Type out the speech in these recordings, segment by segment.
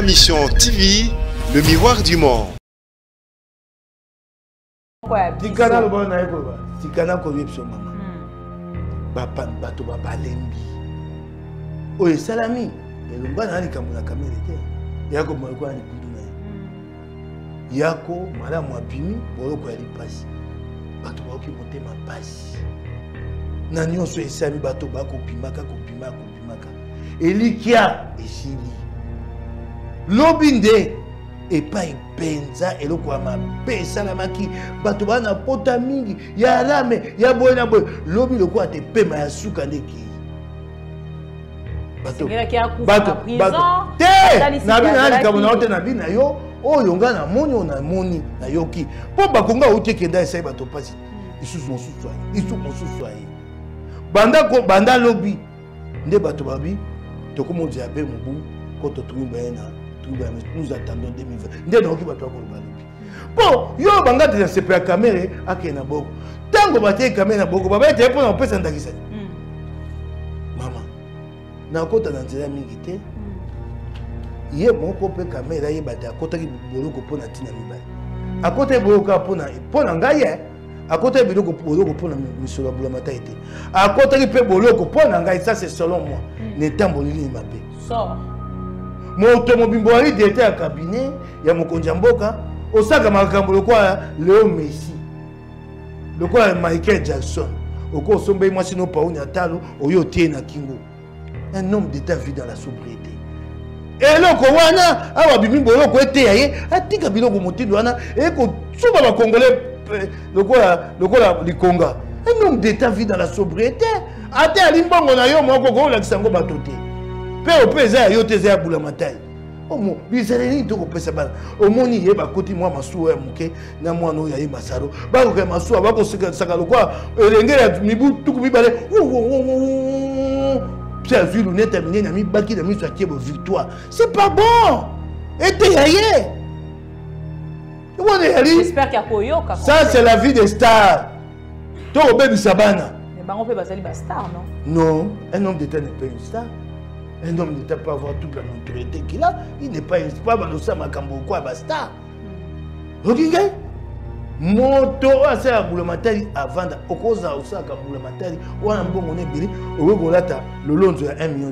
Mission TV, le miroir du monde. Tikana lo bana eko ba. Tikana ko yepso mama. Bapan bato ba balembi. Oye salami, elomba na likambo na kamera te. Yako mo ko ani kundu na. Yako mala mo apimi boloko ya lipasi. Bato ba ki motema pasi. Na nyonso esami bato ba ko pimaka ko pimaka. Elikia esili. Lobinde epai penza eloko ya mabe esalamaki bato bana pota mingi ya rame ya boye na boye lobi loko ate pema ya suka ndeki bato te na bina na likambo na ote na bina yo oyo nga na moni na moni na yoki po bakonga utekenda esai bato pasi isusu mosusu aye banda lobi nde bato babi tokomozi abe mubu koto tumibayena nous attendons 2020 nde naoki bato akoloba lobi po yo banga te na sepe ya kamere ake na boko ntango batie kamere na boko babaye te mpona kopesa ndakisani mama nakota na nzela mingi te ye moko mpe kamere ayeba te akotaki boloko mpona ntina mibale akotaki boloko mpona ngai ye akotaki biloko boloko mpona misolo ya bulamatai te akotaki mpe boloko mpona ngai ça c'est selon moi netambolili mabe moto mobimbo ali directeur ya cabinet ya mokonzi ya mboka osaka makambo lokola Leo Messi lokola Michael Jackson oko osombe mwasi no pauni atalo oyo tie na kingo un homme d'état vit dans la sobriété eloko wana awa bimimbo eloko eteya ye atika biloko motindo wana eko suba ba congolais lokola likonga un homme d'état vit dans la sobriété ate alimbongo na yo moko ko lakisa ngo batote pe opeza yo teza ya bulamatai omo bizaleni to ko pesa bana omoni ye bakoti mwa masuwa ya muke na mwana oyo ya masaro bako ke masuwa bako saka lokwa elenge ya mibu tuku bibale pia vu lunette mine na mi baki na mi so akiebo victoire c'est pas bon ete yaye j'espère qu'il y a koyoka ça c'est la vie des stars to obebisa bana on peut passer les stars, non? Non, un homme d'État n'est pas une star. Un homme d'État peut avoir toute la notoriété qu'il a. Il n'est pas une star. Il n'est pas une star. Regardez. Moto a ça à Boulamatari avant d'okoza au sac à Boulamatari. Ou un bon monnaie bili. Ou un golata le long de $1 million.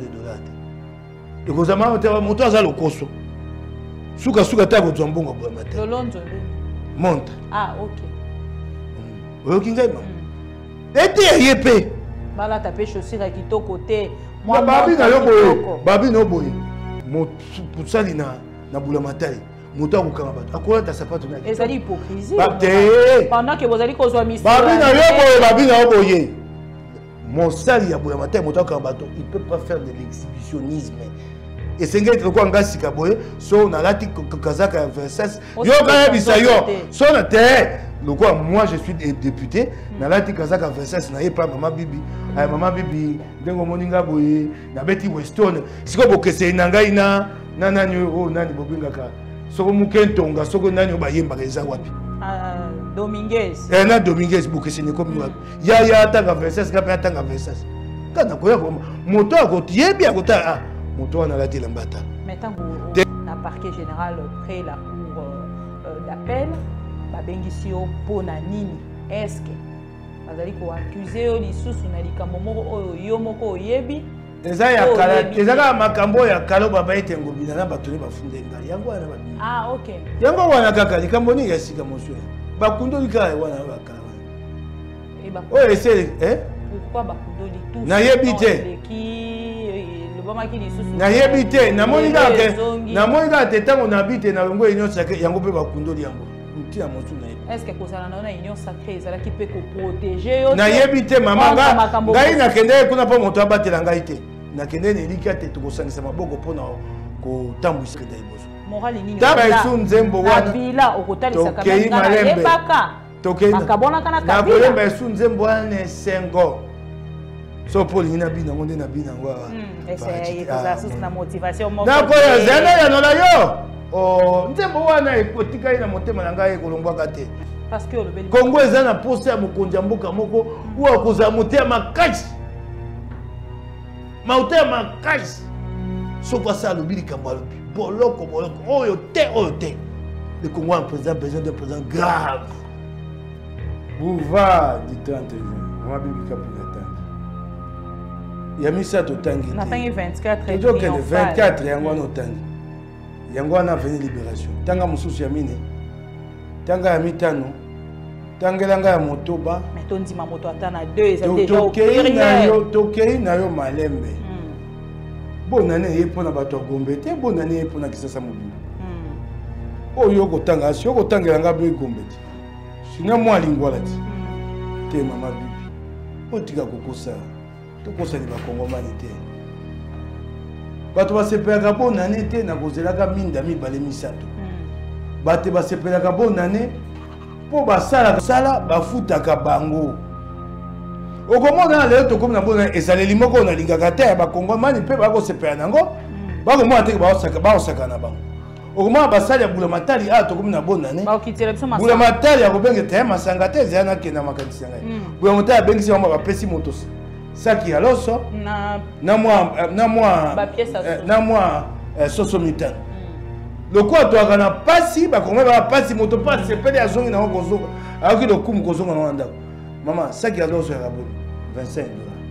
Le gouvernement a monté à ça le costo. Souka ta go bon à Boulamatari. Le long de monte. Ah ok. Regardez. Ete yepe bala tape chaussure à kito côté moi babi na yoboye babi no boye mo pusali na Boulamatari moto akukanga bato akola ta sapato na ezali hypocrisie pendant que vous allez kozwa mission babi na yoboye mon sali ya Boulamatari moto akukanga bato il peut pas faire de l'exhibitionnisme et c'est ngeti lokwa ngasi kaboye so na lati kazaka ya Versace yo kaya bisa yo so na te. Donc moi je suis député, na lati kazaka Versace na pas maman bibi, ay maman bibi ndengo moninga boye na beti Weston. Siko bokese na ngai na nani o nani bobingaka. Soko mukentonga soko nani obayemba keza wapi? Dominguez. Na Dominguez bokese ne komi wapi? Ya tanga Versace ka pa tanga Versace. Kana koya ko moto akotiyebi akota moto wana lati lambata. Maintenant la parquet général près la cour d'appel babengisi yo pona nini eske bazali ko accuser yo lisusu na likambo moko oyo yo moko oyebi eza ya kala eza makambo ya kala baba ete ngobina na bato bafunde ngai yango wana babi ok yango wana kaka likambo ni ya sika moswe bakundoli kala wana bakala oyo ese pourquoi bakundoli tout na yebi te le bama ki lisusu na yebi te na monika te tango na bite na longo union sacrée yango pe bakundoli yango. Est-ce que kozala na union sacrée ezala ki pe ko protéger na yebi te mama ngai na kende kuna po moto abatela ngai te na kende ne likia te tokosangisa maboko pona ko tambwisa ke daiboso morali nini taba esu nzembo wana bila okotalisa kamera na yebaka akabona kana kabila na kolemba esu nzembo wana sengo so poli na bina ngonde na bina ngwa c'est ça na motivation mo na ko ya zana ya nola yo nzembo wana ekotika ina motema na ngai ekolombwaka te parce que le Congo eza na poste ya mokonzi ya mboka moko ou akozala motema makasi motema makasi soko asala lobi likambo alobi boloko oyo te. Le Congo a besoin d'un président grave. Boulevard du 30 juin. Maman Bibi Kapinga Tangi. Il y a mis ça au Tangi. On a fait 24 et donc le 24 il y a un Tangi. Il y a un venu libération. Tanga Moussous Yamine. Tanga Yamitano. Tanga Langa ya Motoba. Mais ton dit ma moto attend à 2 et ça déjà au Tokei na yo malembe. Bonne année pour na bato Gombe te bonne année pour na Kisasa Mobile. Oyo kotanga si yo kotanga nga be Gombe te. Sina mwa lingwala ti. Te mama bibi. Otika kokosa. Tokosa ni bakongomani te. Bato basepelaka bonne année te na kozelaka minda mibale misato. Bato basepelaka bonne année po basala sala bafutaka bango. Okomona leo tokomi na bonne année ezaleli moko na lingaka te bakongomani pe bakosepela nango. Bakomona te baosaka na bango. Okomona basali ya bula matali tokomi na bonne année. Bula matali ya kobenge te masanga te ezana kena makanisi ngai. Bula matali abengisi mama bapesi motos. Saki ya loso na mwa soso mitano. Lokwa to akana pasi bakongomani ba pasi moto pasi sepele ya zongi na kozonga. Ayoki lokumu kozonga na ndako. Maman, saki ya loso ya raboni $25.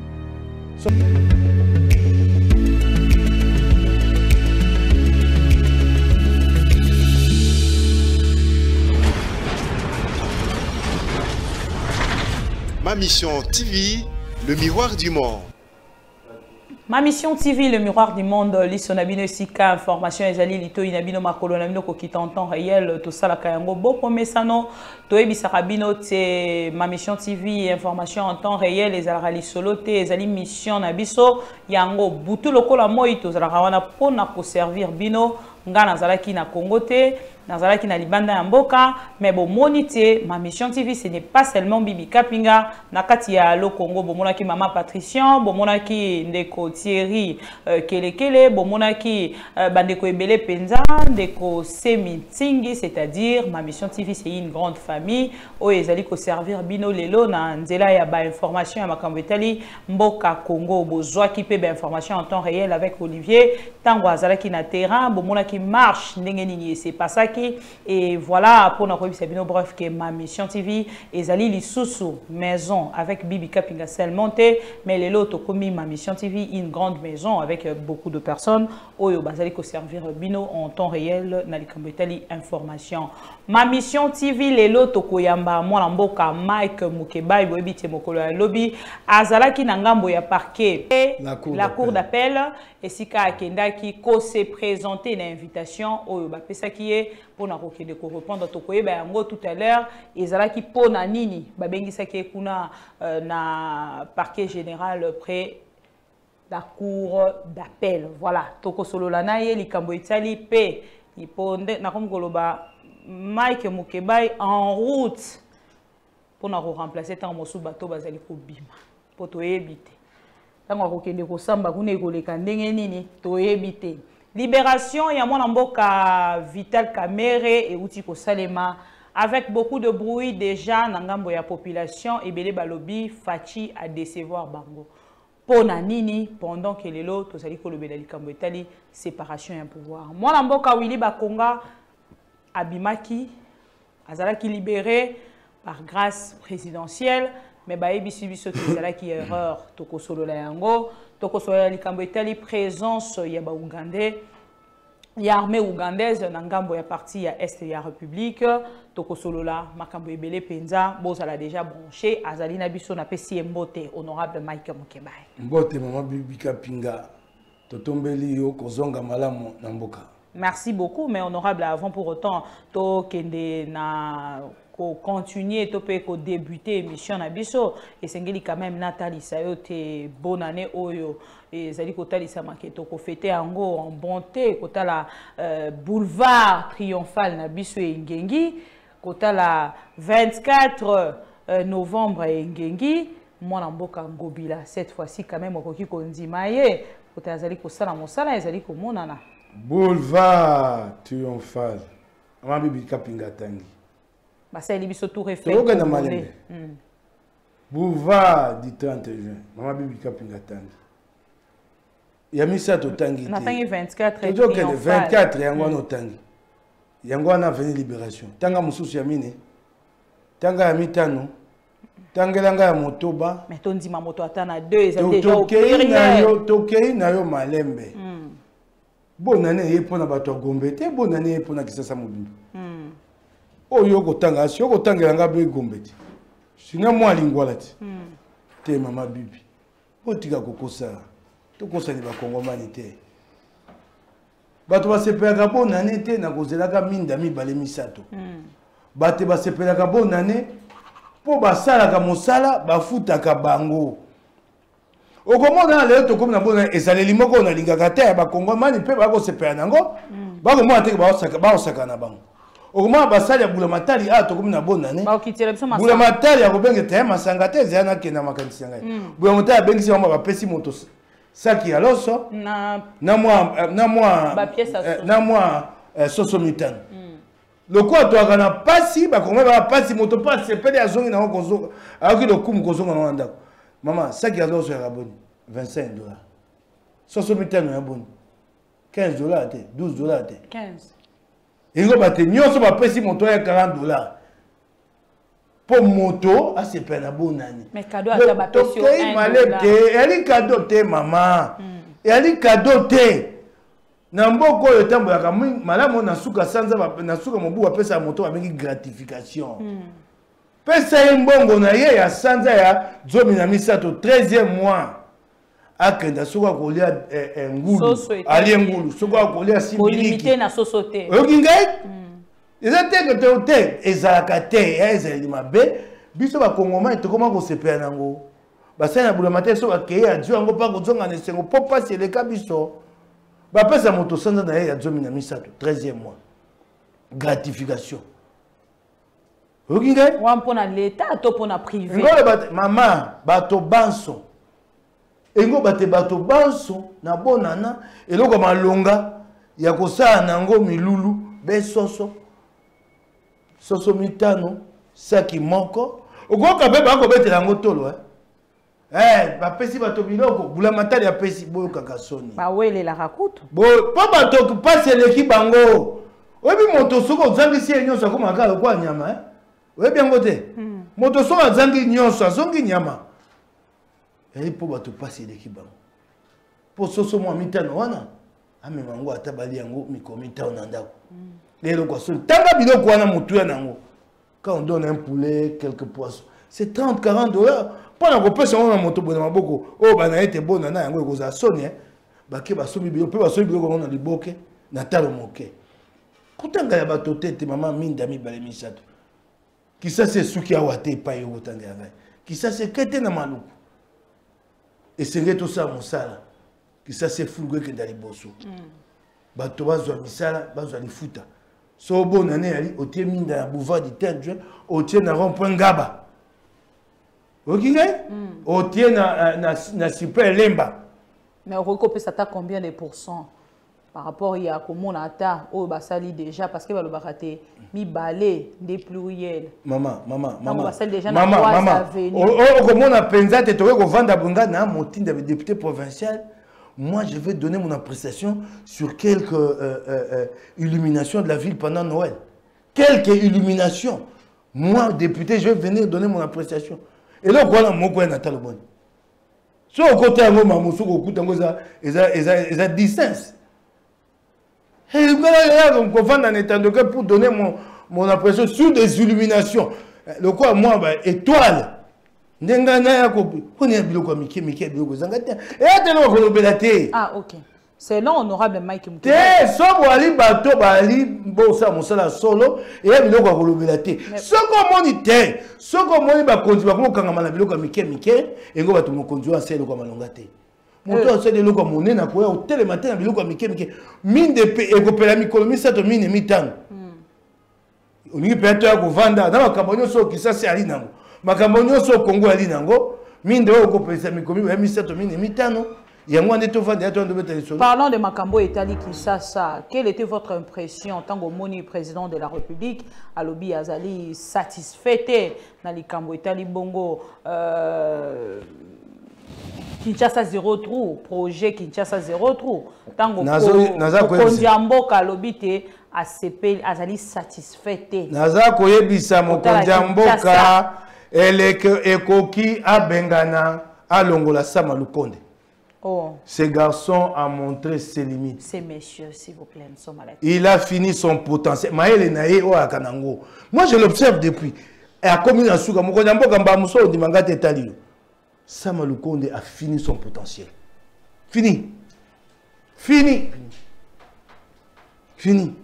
Ma Mission TV, le miroir du monde. Ma Mission TV, le miroir du monde, l'Issonabino Sika, information ezali lito inabino makolo nabino kokita en temps réel, tout ça la kayango boko mesano, toebi sarabino te Ma Mission TV, information en temps réel, les alrali solo te, ezali mission nabiso, yango butu lokola moi to zarawana pona ko servir bino, nga nazalaki na Congo te, nazalaki na libanda ya mboka, mais bon monité, Ma Mission TV ce n'est pas seulement Bibi Kapinga, nakati ya lo Congo, bomonaki Mama Patrician, bomonaki ndeko Thierry Kelekele, bomonaki bandeko ebele penza, ndeko Semi Tsingi, c'est-à-dire Ma Mission TV c'est une grande famille, oyo ezali ko servir bino lelo na nzela ya ba information ya makambo etali mboka Congo, bozwaki pe ba information en temps réel avec Olivier, tango azalaki na terrain, bomonaki marche ndenge nini c'est pas ça qui et voilà pour notre sabino bref que Ma Mission TV ezali lisusu maison avec Bibi Kapinga Selmonte mais les lots commis Ma Mission TV une grande maison avec beaucoup de personnes oyo bazali ko servir bino en temps réel na likambo etali information Ma Mission TV les lots koyamba mwana mboka Mike Mukebai boyebite mokolo ya lobby azalaki na ngambo ya parquet la cour d'appel et sika akendaki ko se présenter na invitation oyo bapesaki ye pona kokende ko répondre to koyeba yango tout à l'heure ezalaki pona nini babengisaki kuna na parquet général près la cour d'appel voilà toko solola na ye likambo etali pe iponde na komkoloba Mike Mukebai en route pona ko remplacer tant mosu bato bazali ko bima po to ebite tango kokende ko samba kuna ekoleka ndenge nini to ebite Libération, il y a mon amboka Vital Kamere et Outiko Salema avec beaucoup de bruit déjà nangambo ya population et belé balobi fachi à décevoir bango. Pona nini pendant que les lots tosali ko lobela likambo etali séparation ya pouvoir. Mon amboka Willy Bakonga abimaki azalaki libéré par grâce présidentielle mais baebi biso tozalaki erreur toko solo la yango. Toko soya likambo etali présence ya ba Ougandais ya armée ougandaise na ngambo ya parti ya est ya République toko solola makambo ebele penza bozala déjà branché azali na biso na pesi mbote honorable Mike Mukebai mbote mama Bibi Kapinga totombeli yo kozonga malamu na mboka. Merci beaucoup mais honorable avant pour autant to kende na ko continuer to pe ko débuter émission na biso et sengeli quand même Nathalie sayote bonne année oyo et zali ko talisa maketo ko fêter ango en bonté ko tala boulevard triomphal na biso e ngengi ko tala 24 novembre e ngengi mwana mboka ngobila cette fois-ci quand même okoki ko ndima ye ko tazali ko sala mosala ezali ko monana boulevard triomphal Mama Bibi Kapinga Tangi. Basa biso tout refait. Boulevard du 30 juin. Mama Bibi Kapinga Tangi. ya misato tangi na tangi 24 tozo kende 24 yango wana otangi yango wana veni libération tanga mosusu ya mine tanga ya mitano tangelanga ya motoba mais tondima moto atana 2 eza déjà au pluriel tokei na yo malembe bonane ye pona bato ya Gombe te bonane ye pona Kisasa mobimba oyo okotanga si okotangelanga be Gombe te sina mwa lingwala te mama bibi otika kokosa tokosani bakongomani te bato basepelaka bonane te na kozelaka minda mibale misato bato basepelaka bonane po basalaka mosala bafutaka bango okomona lelo tokomi na bonane ezaleli moko nalingaka te ya bakongomani mpe bakosepela nango bakomona teke baosaka na bango okomona basali ya bulamatali a tokomi na bonane bulamatali akobenge te masanga te ezala nakenda makanisi ya ngai bulamatali abengisi bango bapesi moto saki ya loso na mwa soso mitano lokola toaka na pasi bakongomani baka pasi moto mpo asepeli azongi nango kozonga ayoki lokumu kozonga nango na ndako mama saki ya loso yaka boni $25 soso mitano ya boni $15 te $12 te 15 ingo bate nyonso bapesi moto ya $40 po moto asepela na bonani mais cadeau ata bapesi yo $1 te yali cadeau te mama yali cadeau te na mboko oyo etambolaka malamu nasuka sanza nasuka mobu bapesa moto babengi gratification pesa ye mbongo na ye ya sanza ya 13e mois akenda soki akolia ngulu alie ngulu soki akolia simbiliki na soso te oyoki ngai eza teke te ezalaka te ezaleli mabe biso bakongomani tokoma kosepela nango basali na bulama te so bakei adio yango mpa kozonga na esengo mpo mpasi eleka biso bapesa moto sanza na ye ya 13e mois gratification oyoki ngai wa mpona leta to mpona privé ngolo mama bato banso engo bato banso na bonana eloko malonga ya kosala nango milulu besoso soso mitano saki moko okoka mpe bakobetela yango tolo bapesi bato biloko bulamatali apesi boyokaka soni bawelelaka kutu mpo bato pasi eleki bango oyebi moto soki ozangisi ye nyonso akomaka lokwa nyama oyebi yango te moto soki azangi nyonso azongi nyama yali mpo bato pasi eleki bango mpo soso mwa mitano wana amema yango ata bali yango mikolo mitano na ndako lelo kwa soni tanga biloko wana motuya nango quand on donne un poulet quelques poissons c'est $30-40 mpona kopesa yango na moto boye na maboko oyo bana ete bona na yango ekozala soni bake basomi biloko mpe basomi biloko yango na liboke na talo moke kotanga ya bato te mama minda mibale misato kisasi esuki awa te epai okotanga ya ngai kisasi eke te na maluku esenge tosala mosala kisasi efuluku ekenda liboso bato bazwa misala bazwa lifuta so bonane yali otie minda na boulevard du 10 juin otie na rond-point ngaba oki ngai otie na super lemba mais okopesa ata combien de pourcents par rapport ya komona ata oyo basali déjà parce que balobaka te mibale nde pluriel mama basali déjà na 3 avenues okomona mpenza te tokoki kovanda bonga na motinda ya député provincial. Moi, je vais donner mon appréciation sur quelques illuminations de la ville pendant Noël. Quelques illuminations. Moi, député, je vais venir donner mon appréciation. Et là, quoi, moi, quoi, Natal Bon. So, au côté, moi, mamoussou, au côté, moi, ils ont distance. Et là, on va en état de cas pour donner mon appréciation sur des illuminations. Le quoi, moi, étoile. Ah, ok. C'est non honorable Mike Mouké. So bali bato bali bosa mosala solo et biloko ya kolobela te. Soko moni te. Soko moni ba konzi ba kokanga na biloko mike engo bato mokonzi wa selo kwa malonga te. Moto asele biloko monene na koya hôtel matin na biloko mike mine de pe ekopela mikolo misato mine mitano. Oningi pe to ya kovanda na makambo so kisasi ali nango. Makambo nyonso Kongo ali nango minde oyo kopesa mikomi ya misato mine mitano yango ande to vanda to ndo beta lisolo. Parlons de makambo etali Kinshasa, quelle était votre impression en tant que moni président de la République alobi azali satisfait na likambo etali bongo Kinshasa 0 trou, projet Kinshasa 0 trou. Tant que Kondiamboka lobite a CP azali satisfait. Naza koyebisa Mokondiamboka ekoki abengana alongola Sama Lukonde. Oh. Ce garçon a montré ses limites. Ces messieurs, s'il vous plaît, nous sommes à la tête. Il a fini son potentiel. Maël Naye o akanango. Moi je l'observe depuis. Et à commune à Souga, Mokondiamboka mbamuso di mangate talio. Sama Lukonde a fini son potentiel. Fini. Fini. Fini.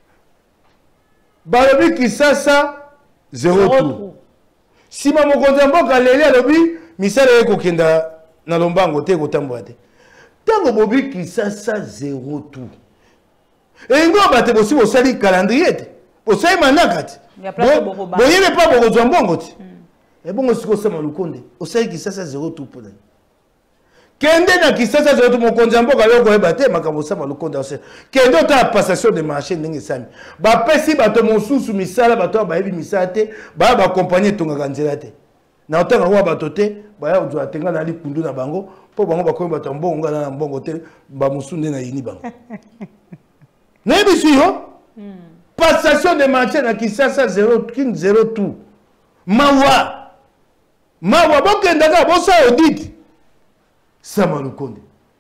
Balobi Kisasa, 0 tour. Si ma Mokondiamboka lele alobi, misala eko kenda na lombango te kotambola te. Tango bobi Kisasa 0 tour. Et ngo bate bosi bosali calendrier te. Bosali manaka te. Boyebe pa bokozwa mbongo te. Et bon, si Sama Lukonde, au sein qui ça 0 tout pour nous. Kende na Kisasa 0 tout mon Kondiamboka loko ebate makambo Sama Lukonde au sein. Kende ta passation de marché ndenge sami. Ba pesi bato mosusu misala bato ba yebi misala te, ba accompagner tonga kanzela te. Na otanga wa bato te, ba ya ozo atenga na likundu na bango, po bango ba ko bato mbongo na mbongo te, ba musunde na yini bango. Na bisu yo? Passation de marché na Kisasa 0 tout. Mawa Mawa bokendaka bosa audit Sama Lukonde.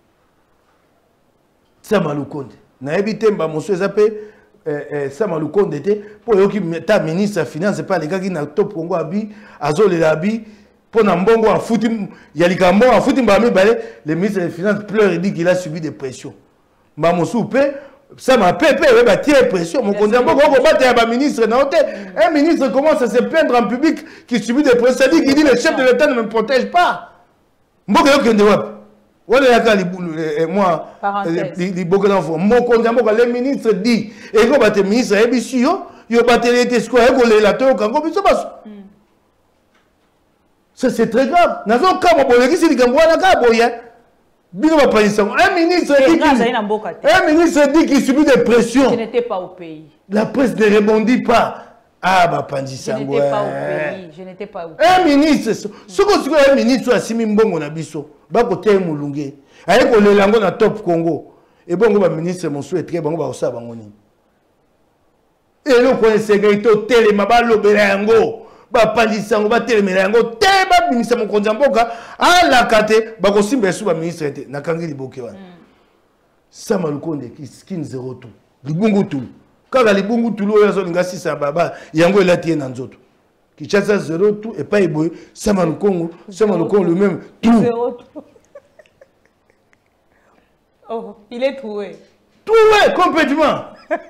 Sama Lukonde. Na ebite mba moso ezape Sama Lukonde te po yoki ta ministre finance pas les gars qui na top Congo abi azolela abi po na mbongo afuti ya likambo afuti mba mibale le ministre des finances pleure et dit qu'il a subi des pressions. Mba moso pe Sama Pepe va tirer pression. Mon Kondiamboka ko battre ya ba ministre na hôtel. Un ministre commence à se plaindre en public qui subit des pressions, qui dit le chef de l'État ne me protège pas. Mboka yokende wapi? Wala yaka moi li boka d'enfant. Mon Kondiamboka le ministre dit et ko battre ministre ebisu yo battre l'été square ko le la to kango biso baso. Ça c'est très grave. Nazo kama boleki si likambo wana ka boya. Un ministre dit qu'il subit des pressions. Je n'étais pas au pays. La presse ne répondit pas. Ah, bah, Pandisa. Je n'étais pas au pays. Je n'étais pas au pays. Un ministre, ce que un ministre a simi mbongo na biso, ba côté mulunge. Aye ko le lango na top Congo. Et bon, le ministre mon souhait très bon ba osa bangoni. Et le ko sécurité hôtel mabalo belango. Ba Pandisa ngo ba telemela ngo te ba ministre mon Kondiamboka a la kate ba ko simba su ba ministre te na kangi liboke wana. Sama Lukonde skin 0 tout. Libungu tout. Kaka libungu tout lo yazo nga sisa baba yango elati na nzoto. Kinshasa 0 tout et pas eboy Sama Lukonde le même tout. 0 tout. Oh, il est troué. Troué complètement.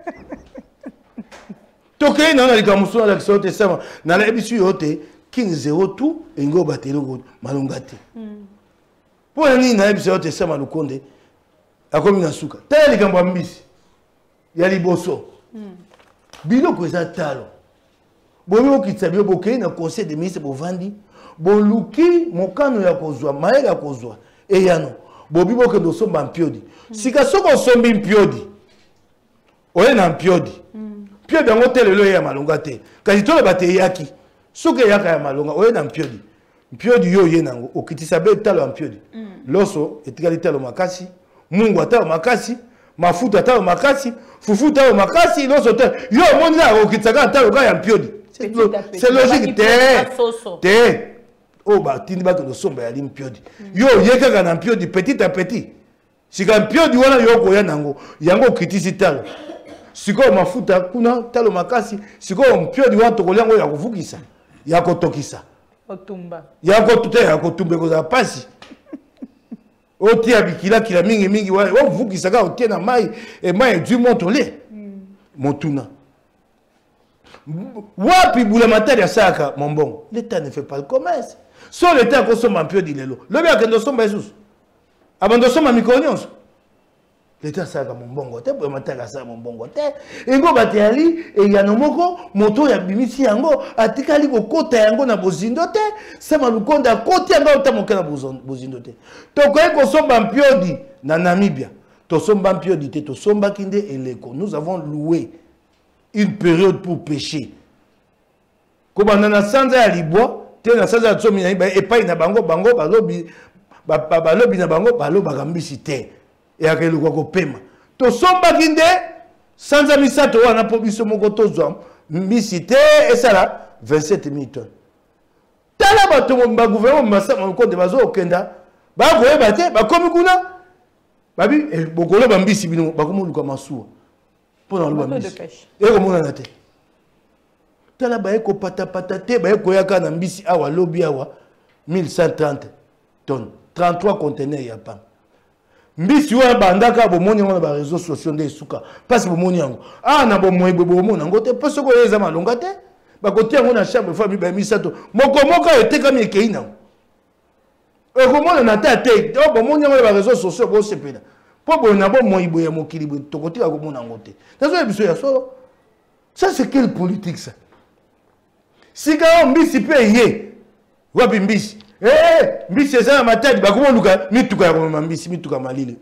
Toké na na kamuso na kisote Sama na la ebisu yote king 0 tout et ngo batelo malongate. Pour nini na ebisu yote Sama Lukonde akomi na suka. Tele likambo mbisi. Ya liboso. Biloko eza talo. Bobi okitsabio bokei na conseil des ministres bovandi. Boluki mokano ya kozwa maega ya kozwa. Eyano. Bobi bokendo somba mpiodi. Sika soko sombi mpiodi. Oye na mpiodi. Mpiodi yango telelo ya malonga te. Kasi tole bate yaki. Soke yaka ya malonga oye na mpiodi. Mpiodi yo ye nango okitisa be talo mpiodi. Loso etikali talo makasi. Mungu atalo makasi. Mafuta atalo makasi. Fufu atalo makasi. Loso talo. Yo moni na okitisa talo ka ya mpiodi. C'est logique te. Oh bah tindi ba ko somba ya mpiodi. Yo yeka na mpiodi petit à petit. Sika mpiodi wana yo ko ya nango. Yango okitisi talo. Siko mafuta kuna talo makasi siko mpiodi wa tokolango ya kuvukisa ya kotokisa otumba ya kotuta ya kotumbe koza pasi otia bikila kila mingi wa vukisa ka otia na mai e mai du montole motuna wapi bula matari ya saka mombongo l'état ne fait pas le commerce so l'état ko soma mpiodi lelo lobi akendo somba Jesus abando soma mikonyonso l'État saka mombongo te pour mataka sa mombongo te engo bateli e yano moko moto ya bimisi yango atikali ko kota yango na bozindo te Sama Lukonde akoti yango utamoka na bozindo te to ko somba mpiodi na Namibia to somba mpiodi te to somba kinde eleko nous avons loué une période pour pêcher ko banana sanza ya libwa te na sanza ya tsomi na ba epai na bango balobi balobi na bango balobaka mbisi te eyaka eluka kopema tosombaki nde sanza misato wana mpo biso moko tozwa mbisi te esala 27 tonnes tala bato bagouvernement masama mokonde bazokenda bakoyeba te bakomi kuna babi bokoloba mbisi bino bakomoluka masuwa mpona loba mbisi ekomonana te tala baye kopatapata te baye koyaka na mbisi awa lobi awa 1130 tonnes 33 conteneurs ya pamba mbisi wana bandaka bomoni yango na bareseau sociaux nde esuka mpasi bomoni yango na bomoyebwe bomona yango te mpo soki oyo eza malonga te bakotia yango na chambre fois mibale misato mokomoko etekami ekei nango ekomona te te bomoni yango na bareseau sociaux bosepela mpo boye na bomoyibwe ya mokili boye tokotika komona yango te nazoya biso ya solo ça c'est quelle politique ça sika oyo mbisi mpe ye wapi mbisi mbisi eza na matadi bakomoluka mituka ya komema mbisi mituka malili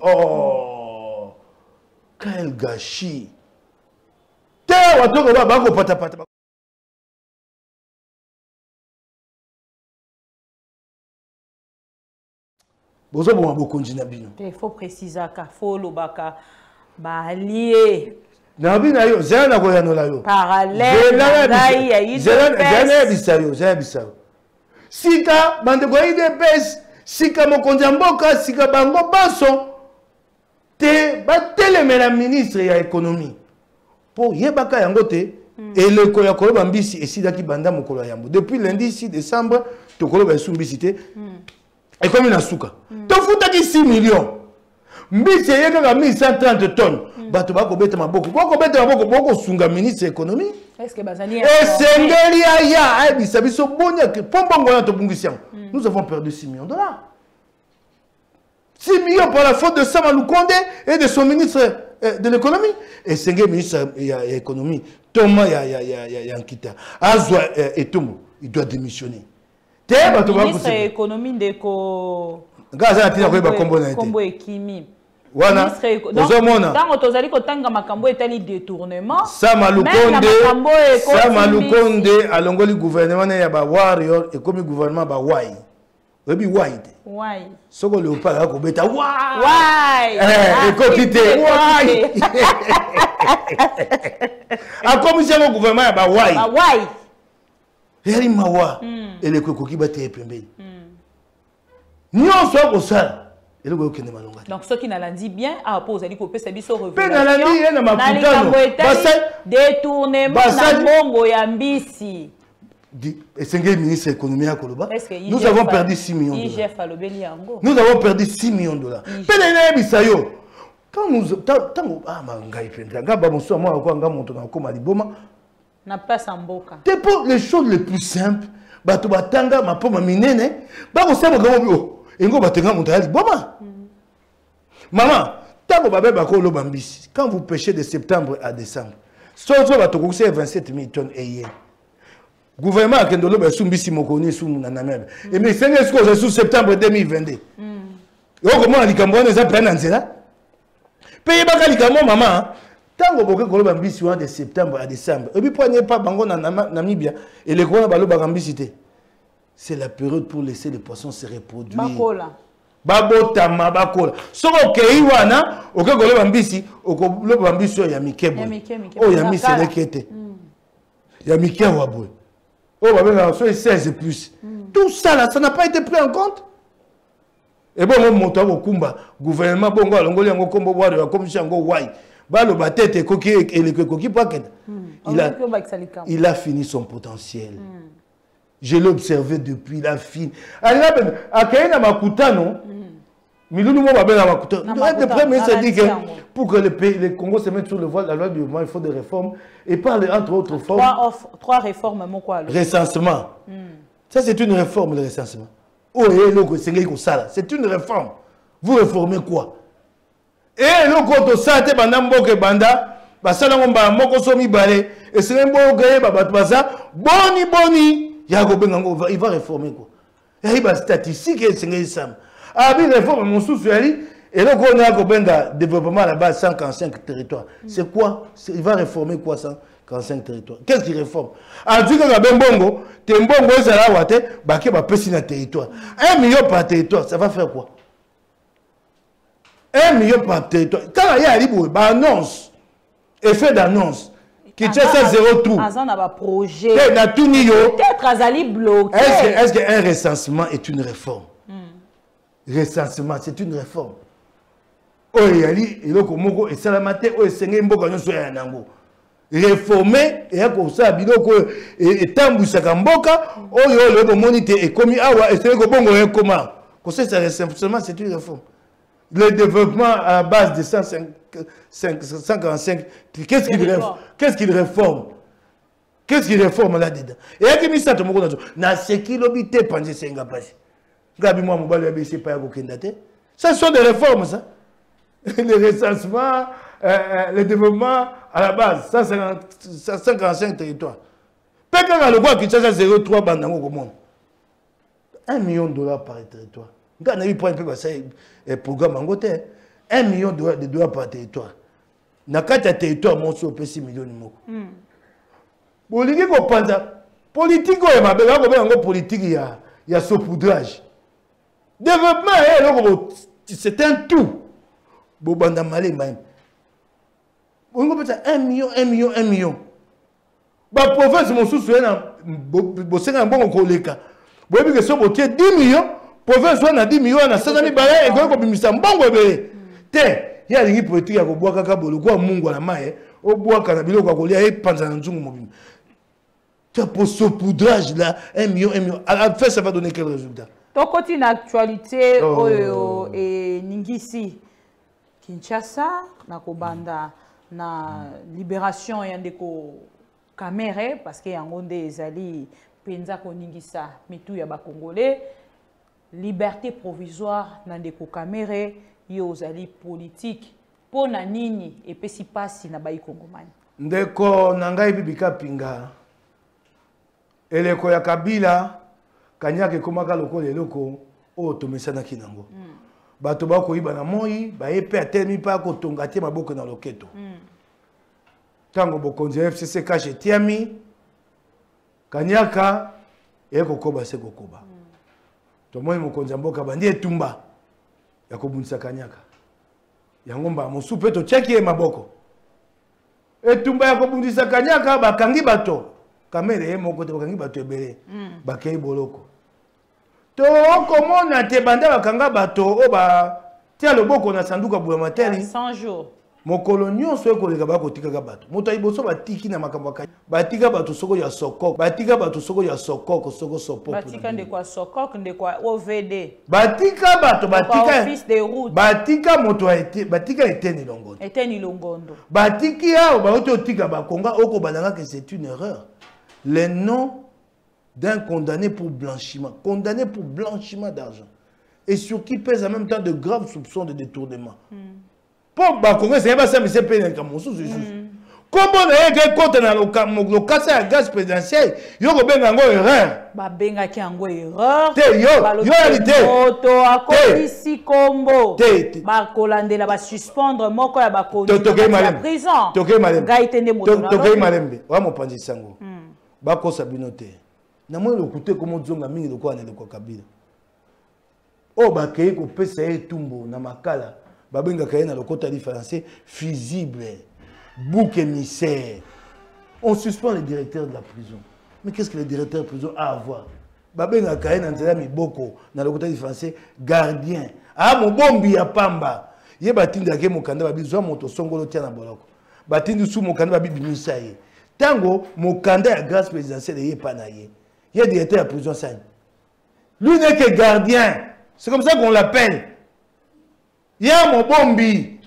quel gâchis te watoko bakopatapata bozoboma bokonzi na bino il faut préciser ka fo lobaka balie na bino yo zela na koyanola yo parallèle zela bisa yo sika bandeko ya IDPS sika mokonzi ya mboka sika bango baso te batelemela ministre ya économie po yebaka yango te eleko ya koloba mbisi esidaki banda mokolo ya yambo depuis lundi 6 décembre tokoloba esu mbisi te ekomi na suka tofutaki 6 millions mbisi eyekaka 1130 tonnes bato bakobeta maboko bokobeta maboko bokosunga ministre ya économie esengeli aya ayebisa biso boniaki mpo mbongo wana tobungisi yango nous avons perdu 6 millions de dollars 6 millions par la faute de Sama Lukonde et de son ministre de l'économie esengeli ministre ya économie Thomas ya Nkita azwa Etombo il doit démissionner te bato ministre ya économie ndeko ngaza na tina koyeba kombo na kombo ekimi wana ozomona ntango tozali kotanga makambo etali détournement Sama Lukonde alongoli gouvernement ya ba warrior ekomi gouvernement ba wai oyebi wai te soko leopard akobeta wai ekoki te wai akomisi yango gouvernement ya ba wai yali mawa eleko ekoki bateye pembeni nyonso akosala eloko okende malonga donc ceux qui nalandi bien po ozali kopesa biso révélation détournement na mbongo ya mbisi esengeli ministre économie ya koloba nous avons perdu 6 millions de dollars nous avons perdu 6 millions de dollars mpe na yebisa yo ntango ngai mpenza nga bamosu ya mwana lokola nga moto na okoma liboma na pasa mboka te mpo les choses les plus simples bato batanga mapoma minene bakosala makambo engo batenga moto ya liboma maman ntango babe bakoloba mbisi quand vous pêchez de septembre à décembre soso bato kokuse 27 000 tonnes eye gouvernement akende oloba esu mbisi mokoni esu na namebe eme senge esiko esu septembre 2022 okomona likambo wana eza mpe na nzela mpe yebaka likambo mama ntango boke koloba mbisi wana de septembre à décembre ebi po anye pa bango na namibia eleko wana balobaka mbisi te c'est la période pour laisser les poissons se reproduire babotama bakola soko okei wana oke koloba mbisi okoloba mbisi oyo ya mike boye oyo ya misi eleki ete ya mike awa boye oyo babengaka so 16 plus tout ça là ça n'a pas été pris en compte et bongo moto akokumba gouvernement bongo alongoli yango kombo bwado akomisi yango wai baloba tete ekoki eleko ekoki po akenda il a fini son potentiel. Je l'ai observé depuis la fine. Akayena makutano, milunu mo babela makutano. Le premier ministre dit que pour que le Congo se mette sur le voie de la loi du mouvement, il faut des réformes. Et parle entre autres réformes. Trois réformes, mon quoi. Recensement. Ça c'est une réforme, le recensement. Oh, c'est une réforme. Vous réformez quoi? Et le côté ça, te bandamboke banda, basala ngomba moko somi balé, et c'est un bon gars, babatwaza, boni. Il va réformer quoi? Il va statistique et c'est ça. Ah bien réforme mon sous-suali et donc on a un développement là-bas 145 territoires. C'est quoi? Il va réformer quoi ça? 45 territoires. Qu'est-ce qui réforme? En tout cas, Bembongo, Tembongo, Zalawate, Baké va passer dans territoire. 1 million par territoire, ça va faire quoi? 1 million par territoire. Quand il y a une annonce, effet d'annonce, qui tient ça 0 tout. On a un projet. Peut-être Azali bloqué. Est-ce qu'un recensement est une réforme? Recensement, c'est une réforme. Oyali, il y a un et salamate, ou sengé mboka nyoso ya nango. Réformer et à comme ça, biloko et tambusaka mboka, oyo le monite et commis awa et c'est que bongo un comment. Comme ça, recensement, c'est une réforme. Le développement à base de 145, qu'est-ce qu'il réforme? Qu'est-ce qu'il réforme là-dedans? Et à qui mis ça, tout le monde na ce qui l'obité pensé c'est un pas. Gabi moi mobile ABC pas à kendate. Ça sont des réformes ça. Le recensement, le développement à la base, 155 territoires. Peut-être le quoi qui cherche 0,3 bandango au monde. $1 million par territoire. Quand on a eu pour un peu un programme en côté, $1 million de dollars par territoire. Dans 4 territoires, mon sou peut 6 millions de mots. Politique au panda, politique au ma politique il y a saupoudrage. Développement c'est un tout. Bobanda malé même. On peut dire 1 million. Bah province mon sou souena bosenga bon koleka. Bo bi que so botie 10 millions. Province on a 10 millions na 500 balais et ko bimisa mbongo ebele. Te, ya lingi politique ya ko boa kaka bolo ko mungu na mai, o boa kana biloko ko lia e panza na nzungu mobimba. Tu as pour ce poudrage là 1 million. À la fin ça va donner quel résultat? Donc quand une actualité et Ningisi Kinshasa na kobanda na libération yandeko Kamere parce que yangonde ezali penza ko Ningisa mitu ya ba Congolais. Liberté provisoire na ndeko Kamere yo ozali politique pona nini epesi pasi na bayi Kongomani ndeko nangai bibika pinga eleko ya Kabila kanyake komaka lokolo eloko o tomesana kinango bato bakoyiba na moi bayepe atemi pa ko tonga te maboko na loketo tango bokonzi FCC kashe tiami kanyaka eko koba se kokoba tomoi mokonzi mboka bandi etumba ya kobundisa kanyaka yango mba mosupe to cheki e maboko etumba ya kobundisa kanyaka bakangi bato Kamere moko te bakangi bato ebele bakei boloko to komona te banda bakanga bato o ba tia loboko na sanduka bwa materi 100 jours mokolo nyonso ekoleka bakotikaka bato moto iboso batiki na makambo akanya batika bato soko ya sokoko batika bato soko ya sokoko soko sopo batika nde kwa sokoko nde kwa OVD batika bato batika office de route batika moto ete batika eteni longondo batiki ao baoto tika bakonga oko balanga que c'est une erreur le nom d'un condamné pour blanchiment d'argent et sur qui pèse en même temps de graves soupçons de détournement. Pour Bakonga, c'est pas ça, mais c'est pénal comme mon sous. Comment on a été contre le cas de gaz présidentiel, il y a une erreur. Babenga ki ango erreur. Yo réalité. Auto akodisi kombo. Ba kolandela ba suspendre moko ya ba konduire la prison. Gaitende moto. Toke malembe. Wa mo panzi sango. Ba ko sabinote. Na mo lokuté comme zonga mingi lokwa na lokwa Kabila. O ba kei ko pesa etumbo na makala. Babenga kayena le côté français fusible, bouc émissaire. On suspend le directeur de la prison. Mais qu'est-ce que le directeur de la prison a à voir? Babenga kayena nzela miboko na le côté français gardien. Ah mon bombi ya pamba. Ye batinda ke mokanda babizwa moto songolo tia na boloko. Batindi sou mokanda babibimisa ye. Tango mokanda ya grâce présidentielle ye pa na ye. Ye directeur de la prison ça. Lui n'est que gardien. C'est comme ça qu'on l'appelle. Ya mo bombi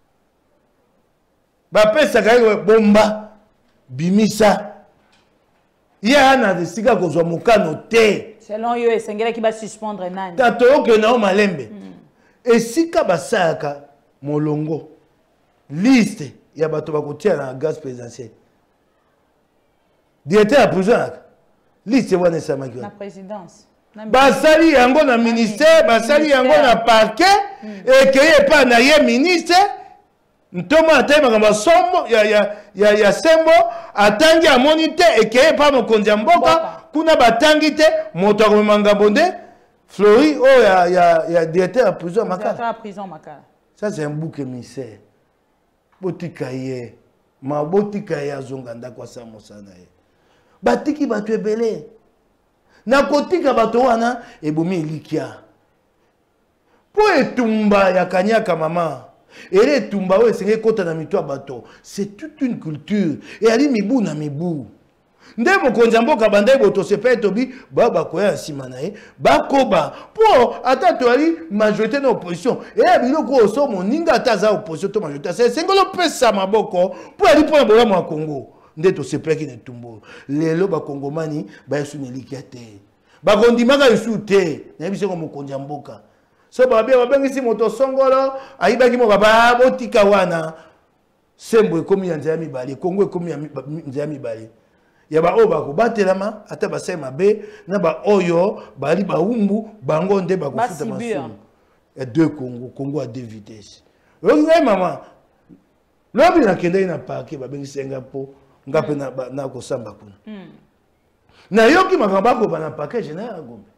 ba pesa kayo bomba bimisa ya na desika ko zo mokano te selon yo esengela ki ba suspendre nani tato ke na o malembe esika basaka molongo liste ya bato bakotia na gaz présidentiel directeur ya prison liste wana samaki na présidence basali yango na ministère basali yango na parquet et que pas na ye ministre ntoma atema kama sombo ya sembo atangi amoni te ekeye pa mokonzi ya mboka kuna batangi te moto akomema bonde Flori oh ya directeur à prison Makala. Ça c'est un bouc émissaire. Botika ye ma botika ya zonganda kwa sa mosana ye. Batiki batu ebele. Na kotika bato wana ebomi likia. Po etumba ya kanyaka mama. Ere etumba o esenge kota na mitwa bato. C'est toute une culture. Et ali mibu na mibu. Nde mokonzi mboka bandai boto sepe tobi baba koya sima na ye bakoba po ata to ali majorité na opposition et biloko oso moninga ata za opposition to majorité c'est sengolo pesa maboko po ali po na bola mo Congo nde to sepe ki ne tumbo lelo ba kongomani ba yesu ne likiate ba kondimaka yesu te na biso ko mokonzi mboka so ba bia ba bengisi moto songolo ayibaki mo baba botika wana sembo ekomi ya nzaya mibale Congo ekomi ya nzaya mibale ya ba oyo bakobatelama ata basai mabe na ba oyo bali baumbu bango nde bakofuta masumu ya deux Congo à deux vitesses oyo mama lobi nakende na parke babengisi nga po ngape na kosamba kuna na yoki makamba ko bana parke général Gombe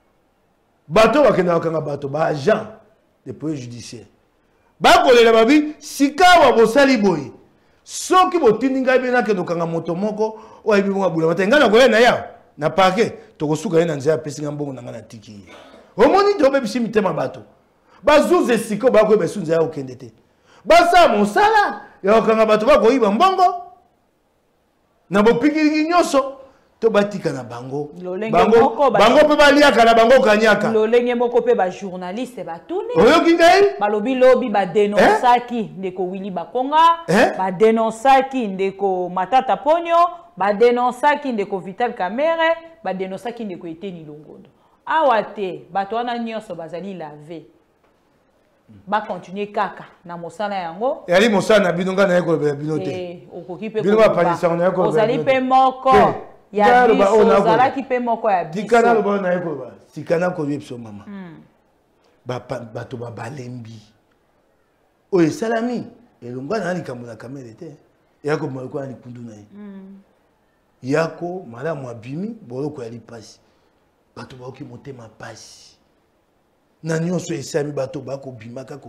bato bakenda bakanga bato ba agent de police judiciaire bakolela babi sikawa bosali boye soki botindi ngai bena ke nokanga moto moko oyi bibonga bula matenga na koya na ya na parke tokosuka na nzia pesi ngambongo na ngana tiki omoni to bebisi mitema bato bazuze siko bako besunza ya okendete basa mosala ya okanga bato bako yiba mbongo na bopikiri nyoso to batika na bango bango pe baliaka na bango kanyaka lolenge moko pe ba journaliste batuni oyoki ngai balobi lobi ba dénonçaki ndeko Willy Bakonga ba dénonçaki ndeko Matata Ponyo ba dénonçaki ndeko Vital Kamerhe ba dénonçaki ndeko Eteni Longondo awate bato wana nyonso bazali lavé ba continuer kaka na mosala yango yali mosala na binonga na yeko binote okoki pe bino ba panisa na yeko ozali pe moko ya biso ozalaki pe moko ya biso dikana lo ba na yeko ba sikana ko yepso mama bato balembi oyo salami elongwa na likambo na kamere te yako mweko na likundu na ye yako malamu abimi boloko ya lipasi bato baoki motema pasi na nyonso esami bato bakobimaka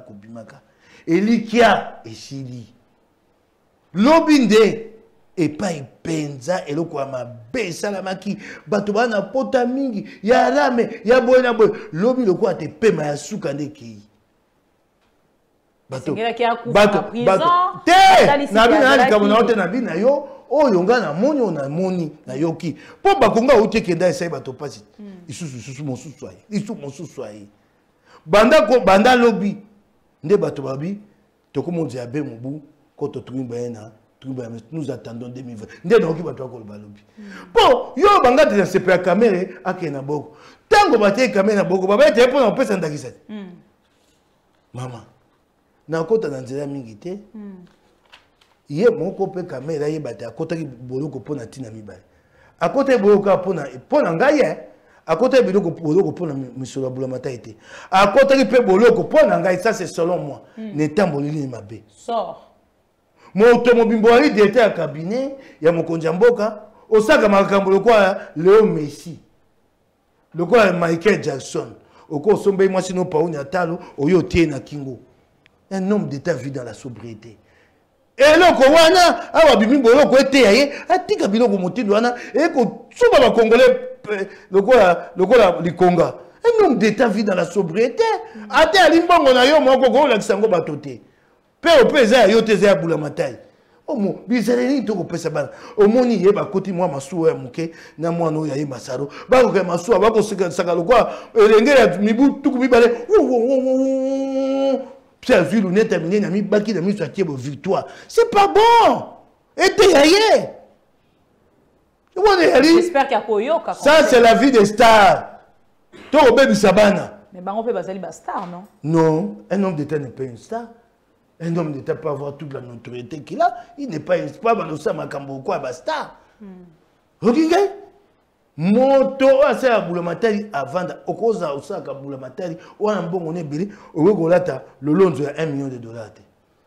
elikia esili lobi nde epai penza eloko ya mabe esalamaki bato bana pota mingi ya rame ya boye na boye lobi loko ate pema ya suka nde kei bato te na bino na likambo na yo te na bino na yo oyo nga na moni na moni na yoki po bakonga outi ekenda esai bato pasi isusu mosusu aye banda lobi nde bato babi tokomonzi ya be mobu koto tuimba yena nous attendons 2020 nde naoki bato akoloba lobi po yo banga te na sepe ya kamere ake na boko tango batie kamere na boko baba ete mpona kopesa ndakisa te mama nakota na nzela mingi te ye moko pe kamera yeba te akotaki boloko mpona ntina mibale akotaki boloko mpona ngai ye akotaki boloko mpona misolo ya bulamatai te akotaki mpe boloko mpona ngai ça c'est selon moi netamboleli mabe moto mobimbo ali directeur ya cabinet ya mokonzi ya mboka osaka makambo lokola Leo Messi lokola Michael Jackson oko osombei mwasi no Pauni Atalo oyo tie na kingo un homme d'état vit dans la sobriété eloko wana awa bimi boloko eteya ye atika biloko motindo wana ekosuba bakongolais lokola likonga un homme d'état vit dans la sobriété ate ali mbongo na yo moko koolakisa yango bato te mpe ope eza ya yo te eza ya bulamatai omo bizaleli nini tokopesa bana omoni ye bakoti mwa masuwa ya moke na mwana oyo aye masaro bakokaya masuwa bakosaka lokola elenge ya mibu tuku mibale puis azwi lunette minene amibaki na miso atie bo victoire c'est pas bon eteya ye j'espère qu'il y a koyoka ça c'est la vie des stars tokobebisa bana mais bango pe bazali ba star non non un homme d'état n'est pas une star. Un homme d'État peut avoir toute la notoriété qu'il a. Il n'est pas un makambo quoi basta. Regarde. Moto asa ya bulamatari avant okoza osaka bulamatari wana mbongo ne bili okolata lolonzo ya $1 million.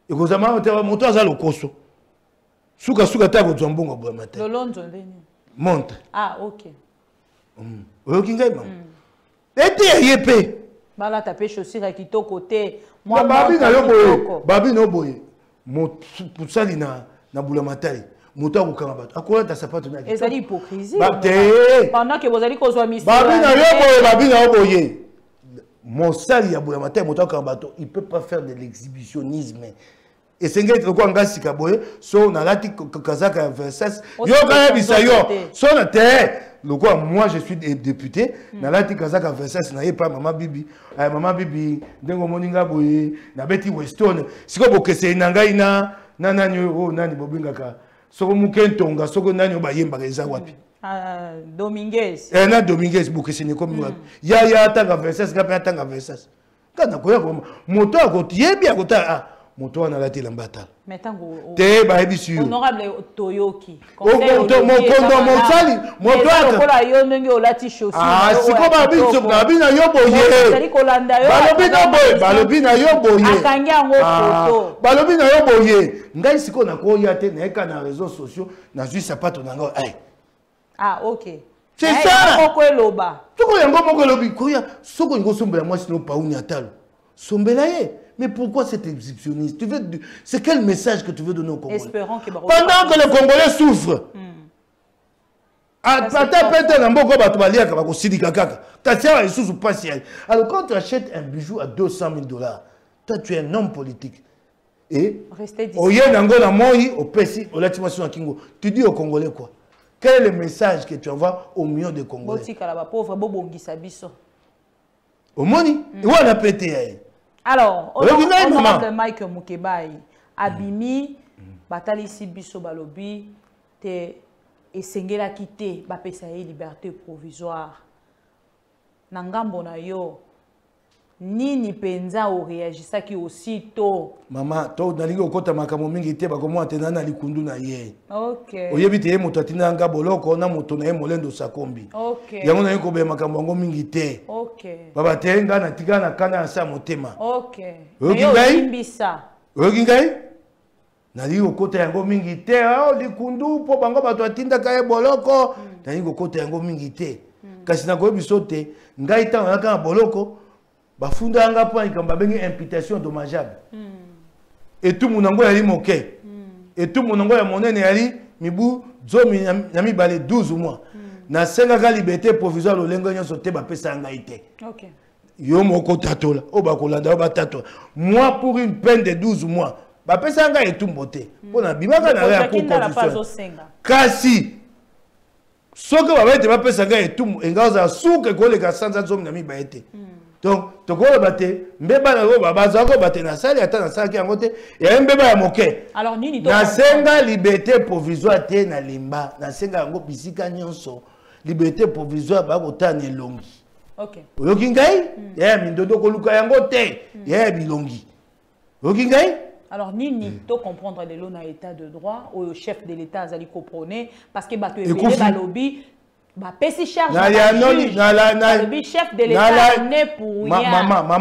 Et que ça m'a monté à l'okoso. Souka ta kozwa mbongo boya matin. Le Londres ndeni. Montre. Ah, OK. Oyoki ngai mama. Ete yepe. Bala tapé chaussure kitoko côté. Moi babi na yo boye. Babi no boye. Mo pusali na bula matai. Moto akokanga bato. Akola ta sapato na. Et ça dit hypocrisie. Pendant que vous allez kozwa mission. Babi na yo boye, babi na yo boye. Mon sali ya bula matai moto akokanga bato, il peut pas faire de l'exhibitionnisme. Et c'est que quoi ngasi kaboye so na lati kazaka Versace yo kaya bisayo so na te le quoi moi je suis député na lati kazaka Versace na pas maman bibi ndengo moninga boye na beti Weston siko bokese na ngai na nani o nani bobingaka soko mukentonga soko nani obayemba eza wapi Dominguez na Dominguez bokese ni komi wapi ya tanga Versace ka tanga Versace kana koya ko moto akotiyebi akota moto wana lati lambata te ba ebisu honorable Toyoki mokondo mosali moto akola yo ndenge olati chaussure siko babi na yo boye balobi na yo boye akangi yango photo balobi na yo boye ngai siko na koya te na eka na réseaux sociaux na zui sapato na ngo OK c'est ça moko eloba toko yango moko elobi koya soko ngo sombela mwasi no pauni atalo sombela ye. Mais pourquoi cet exhibitionniste? C'est quel message que tu veux donner aux Congolais? Pendant que les Congolais souffrent. Alors quand tu achètes un bijou à 200 000 $, toi tu es un homme politique. Et tu dis aux Congolais quoi? Quel est le message que tu envoies aux millions de Congolais? Au Moni? Où on a pété? Alors, honorable Mike Mukebai, Abimi, Batalisi Biso Balobi, te esengela kite, bapesa ye liberté provisoire. Nangambo na yo, nini penza o réagissa ki aussitôt. Maman, to nalingi okota makamo mingi te bakomo atena na likundu na ye. OK. Oyebite ye moto atina nga boloko na moto na ye molendo sakombi. OK. Yango na yiko be makambo ngo mingi te. OK. Baba te nga na tika na kana na sa motema. OK. Oyoki ngai? Nalingi okota yango mingi te. Likundu po bango bato atinda ka ye boloko. Nalingi okota yango mingi te. Kasi na koyebiso te, ngai tanga na kana boloko. Bafunda anga po ikamba bengi imputation dommageable. Et tout mon ango yali moké. Et tout mon ango ya monene yali mibu zomi na mibale 12 mois. Na senga ka liberté provisoire lolengo nyonso te bapesa anga ite. OK. Yo moko tatola, o bakolanda o batatola. Moi pour une peine de 12 mois, bapesa anga etu mbote. Pona bimaka na ya constitution. Kasi soka babete bapesa anga etu engaza suke koleka sanza zomi na mibale. Donc, tu vois, mbeba na go babaza ko bate na sali ata na saki yango te ya mbeba ya moke. Alors nini to na senga liberté provisoire te na limba na senga yango bisika nyonso liberté provisoire ba ko tana elongi. OK. Oyoki ngai ya mindodo ko luka yango te ya bilongi. Oyoki ngai? Alors nini to comprendre les lois na état de droit au chef de l'état azali ko prôner parce que bato ebele ba lobby ba pesi charge na le chef de l'état né pour rien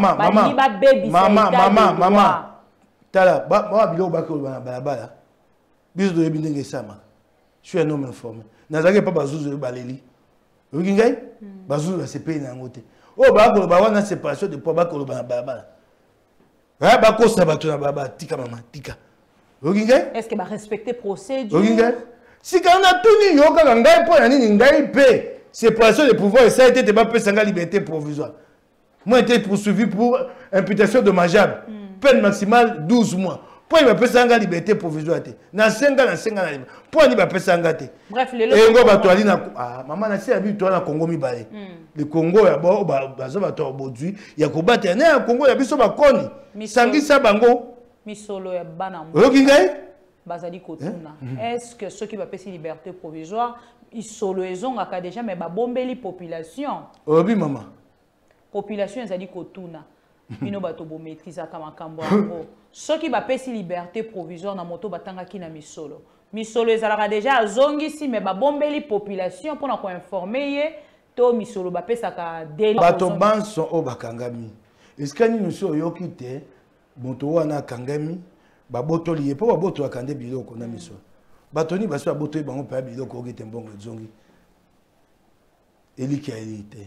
maman tala ba bilo ba ko na balabala biso de bindenge sama je suis un homme informé nazaki pas bazuzu baleli oki ngai bazuzu ba sepe na ngote o ba ko ba wana séparation de poids ba ko na balabala ba ko sa ba to na balabala tika maman tika oki ngai est-ce que ba respecter procédure oki ngai si quand on a tenu yoga ngai po na nini ngai pe séparation de pouvoir et ça a été débat pe sanga liberté provisoire. Moi été poursuivi pour imputation dommageable. Peine maximale 12 mois. Pour il va pe sanga liberté provisoire te. Na senga na liba. Pour ni ba pe sanga te. Bref les lois. Et ngo ba toali na maman na si abi to na Congo mi balé. Le Congo ya bo bazo ba to bodui ya ko battre na Congo ya biso ba koni. Sangi sa bango misolo ya bana. Oki ngai? Bazali kotuna. Est-ce que ceux qui va payer liberté provisoire ils solo ezongaka déjà mais ba bombeli population. Obi maman. Population ezali kotuna. Bino bato bo maîtriser ka makambo yango. Ceux qui va payer liberté provisoire na moto batanga ki na misolo. Misolo ezalaka déjà azongisi mais ba bombeli population pour na ko informer ye to misolo ba pesa ka délai. Bato banso o bakangami. Est-ce que nous so yokite moto wana kangami baboto lié po baboto akande biloko na miso batoni baso baboto bango pa biloko okete mbongo zongi eliki ya elite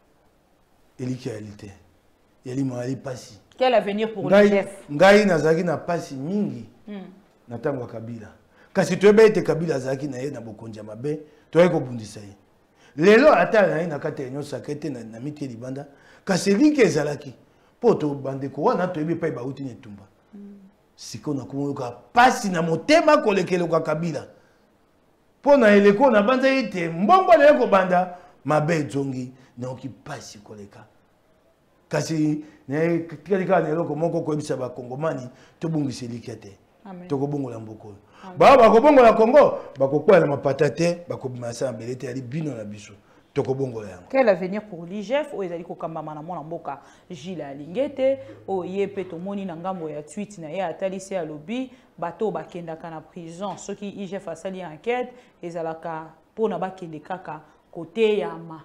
yeli mali pasi quel avenir pour le chef ngai nazaki na pasi mingi na tango Kabila kasi toyeba ete Kabila azaki na ye na bokonzi mabe toyai kobundisa ye lelo ata na ye na kati ya nyonso akete na miti libanda kasi eliki ezalaki po to bandeko wana toyebi epai bauti na etumba siko na komoyoka pasi na motema kolekeleka Kabila po na eleko na banza ete mbongo na ye kobanda mabe ezongi naoki pasi koleka kasi ne tikali na eloko moko koyebisa bakongomani tobungisa eliki te tokobongola mboko bakobongola Congo bakokwala mapata te bakobimasa na belete ya libino na biso tokobongola yango. Quel avenir pour l'IGF o ezali kokamba na mwana mboka Gilles Alingete o ye pe tomoni na ngambo ya tweet na ye atalisi ya lobby bato bakendaka na prison soki IGF asali enquête ezalaka pona bakende kaka côté yama.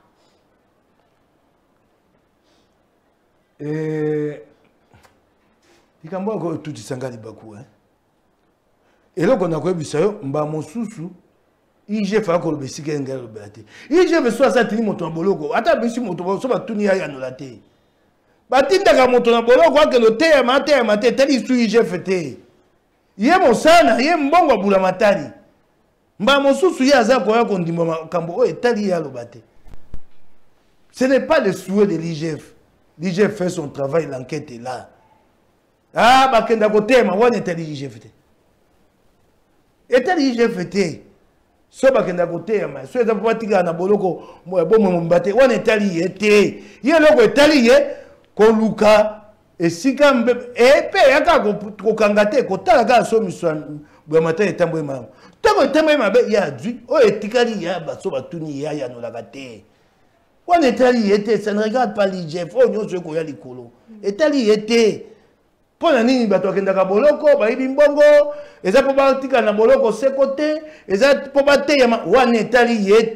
Likambo ko tuti sangali baku eloko na koyebisa yo mba mosusu IGF akoloba esika ngalo lobela te IGF so asatini moto na boloko ata bisi moto so batuni ya yanola te batindaka moto na boloko akelo te ya mate tali su IGF te ye mosana ye mbongo bula matari mba mosusu ya aza koya kondimba makambo o etali ya loba te. Ce n'est pas le souhait de l'IGF. L'IGF fait son travail, l'enquête est là. Ah, bakenda kotema wana etali IGF te. Etali IGF te. So bakenda kotema, so eza patika na boloko moya bomo mbate wana etali ete. Ye loko etali ye koluka esika mbe pe yaka kokanga te kotala ka so miswa bwa mata etambo ema. Tango etambo ema be ya dwi o etikali ya baso batuni ya ya nolaka te. On est allé, ça ne regarde pas l'IGF. On y a ko ya likolo. Est allé, pour la nini bato akenda boloko, ba ibi mbongo, eza po ba tika na boloko se côté, eza po ba te yama, on est allé.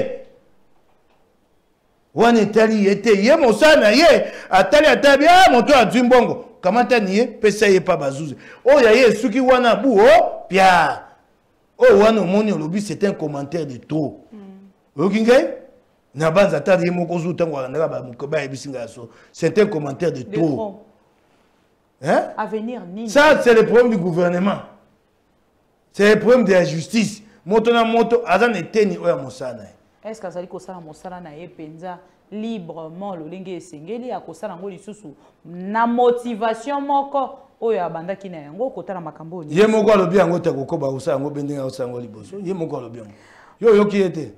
On est allé, ye mosana ye, atali atabia moto adwi mbongo. Kamata niye pesa ye pa bazuze. Oh ya ye suki wana bu oh pia. Oh wana moni olobi c'est un commentaire de trop. Okingé? C'est un commentaire de trop. Hein? Ça, c'est le problème du gouvernement. C'est le problème de la justice. Est-ce que ça dit que ça na librement le lingue esengeli akosala ngo lisusu na motivation moko oyo abanda kina yango kotala makambo ni. Ye moko alobi yango ta kokoba usala ngo bendenga usala ngo liboso. Ye moko alobi yango. Yo yoki ete.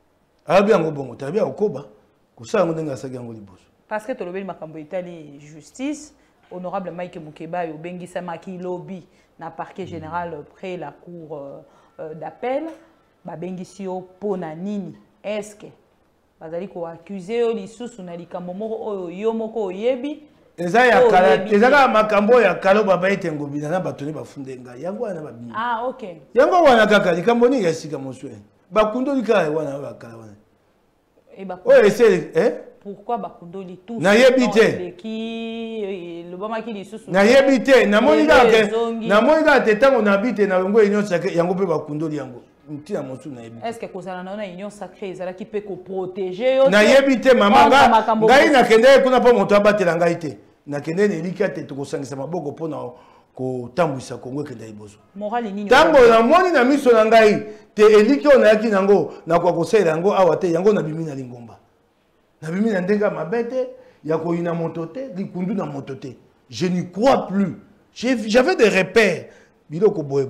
Parce que tu as makambo itali justice, honorable Mike Mukeba et Bengisa Maki lobby na parquet général près la cour d'appel, ba Bengisio pona nini est-ce que bazali ko accuser lisusu na likambo moko yo moko oyebi eza ya kala eza makambo ya kalo baba ete ngobina na batoni bafunde ngai yango wana babini ah OK yango wana kaka likambo ni ya sika moswe bakundoli kala wana bakala wana et ba pourquoi bakundoli tout na yebite qui le bama ki lisusu na yebite na monika te tango na bite na ngo union sacrée yango pe bakundoli yango ntia mosu na yebite est-ce que kozala na union sacrée ezala ki pe ko protéger yo na yebite mama ngai na kende kuna po moto abatela ngai te na kende ne lika te to kosangisa maboko pona ko tambwisa Kongo kenda ibozo morale nini tango na moni na miso na ngai te eliki ona yaki nango na kwa kosela yango awa te yango na bimi na lingomba na bimi na ndenga mabete ya ko ina motote likundu na motote je n'y crois plus j'avais des repères biloko boy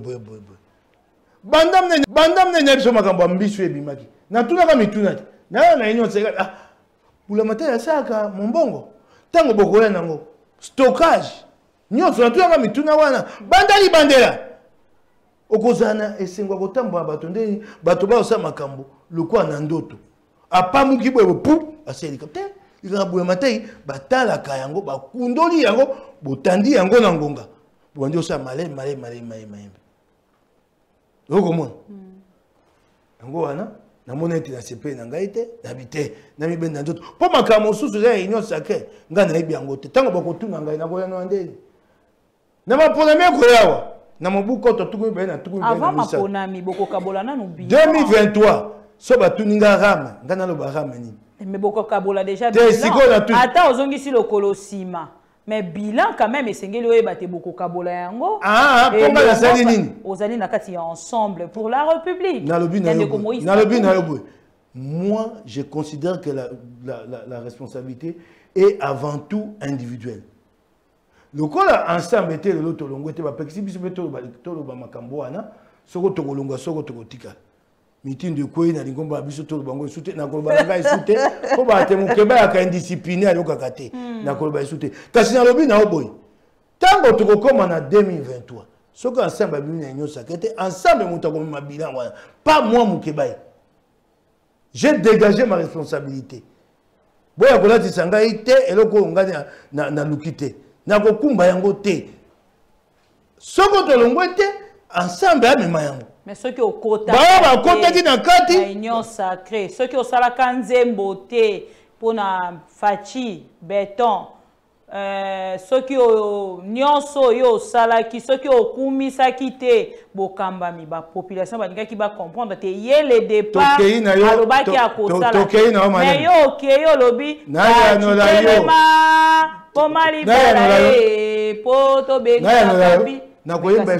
bandam ne nyebiso makambo ambisu ebimaki na tunaka mituna te na inyo seka ah bula matela saka mombongo tango bokoya nango stockage nyonso na tunaka mituna wana bandali bandela okozana esengwa kotambola bato ndeni bato baosala makambo lokwa na ndoto apamuki boye pu aselika te ikabwe matei batalaka yango bakundoli yango botandi yango na ngonga bwandi osala male okomona yango wana namona ete na sepe na ngai te nabi te nami benda ndoto mpo makambo mosusu eza ya union sacrée ngai nayebi yango te ntango bakotuna ngai nakoyanoa ndeni na baponami ekoyawa na mobuko to tuku be na tuku avant ma ponami boko kabola na nubi 2023 so batuninga rame ngana lo ba rame ni mais boko kabola déjà bilan ata ozongisi lokolo sima mais bilan quand même esengeli oyeba te boko kabola yango ponga la sali nini ozali na kati ya ensemble pour la République moi je considère que la responsabilité est avant tout individuelle. Le cas ensemble était le lot longo était ba pexi biso beto ba makambo wana soko to longo soko to tika meeting de quoi na lingomba biso to bango soute na ko ba ngai soute ko ba te mukeba ya ka indiscipliné ali okakate na ko ba soute kasi na lobi na oboy tango to koma na 2023 soko ensemble bi na nyosa kete ensemble muta ko mabilan wana pas moi mukeba. J'ai dégagé ma responsabilité. Boya kola tisanga ite eloko ngani na lukite. Na ko kumba yango te. Soko to longwete ensemble amema yango. Mais ceux qui au kota. Ba kota ki na kati. Réunion sacrée. Ceux qui au sala kanzembo te pona fachi béton. Ceux qui au nyonso yo sala ki ceux qui au kumisa kite bokamba mi ba population ba ninga ki ba comprendre te yé le départ aloba ki akosala mais yo ke yo lobi na ya no la yo po mali bela po to be kabi na koyemba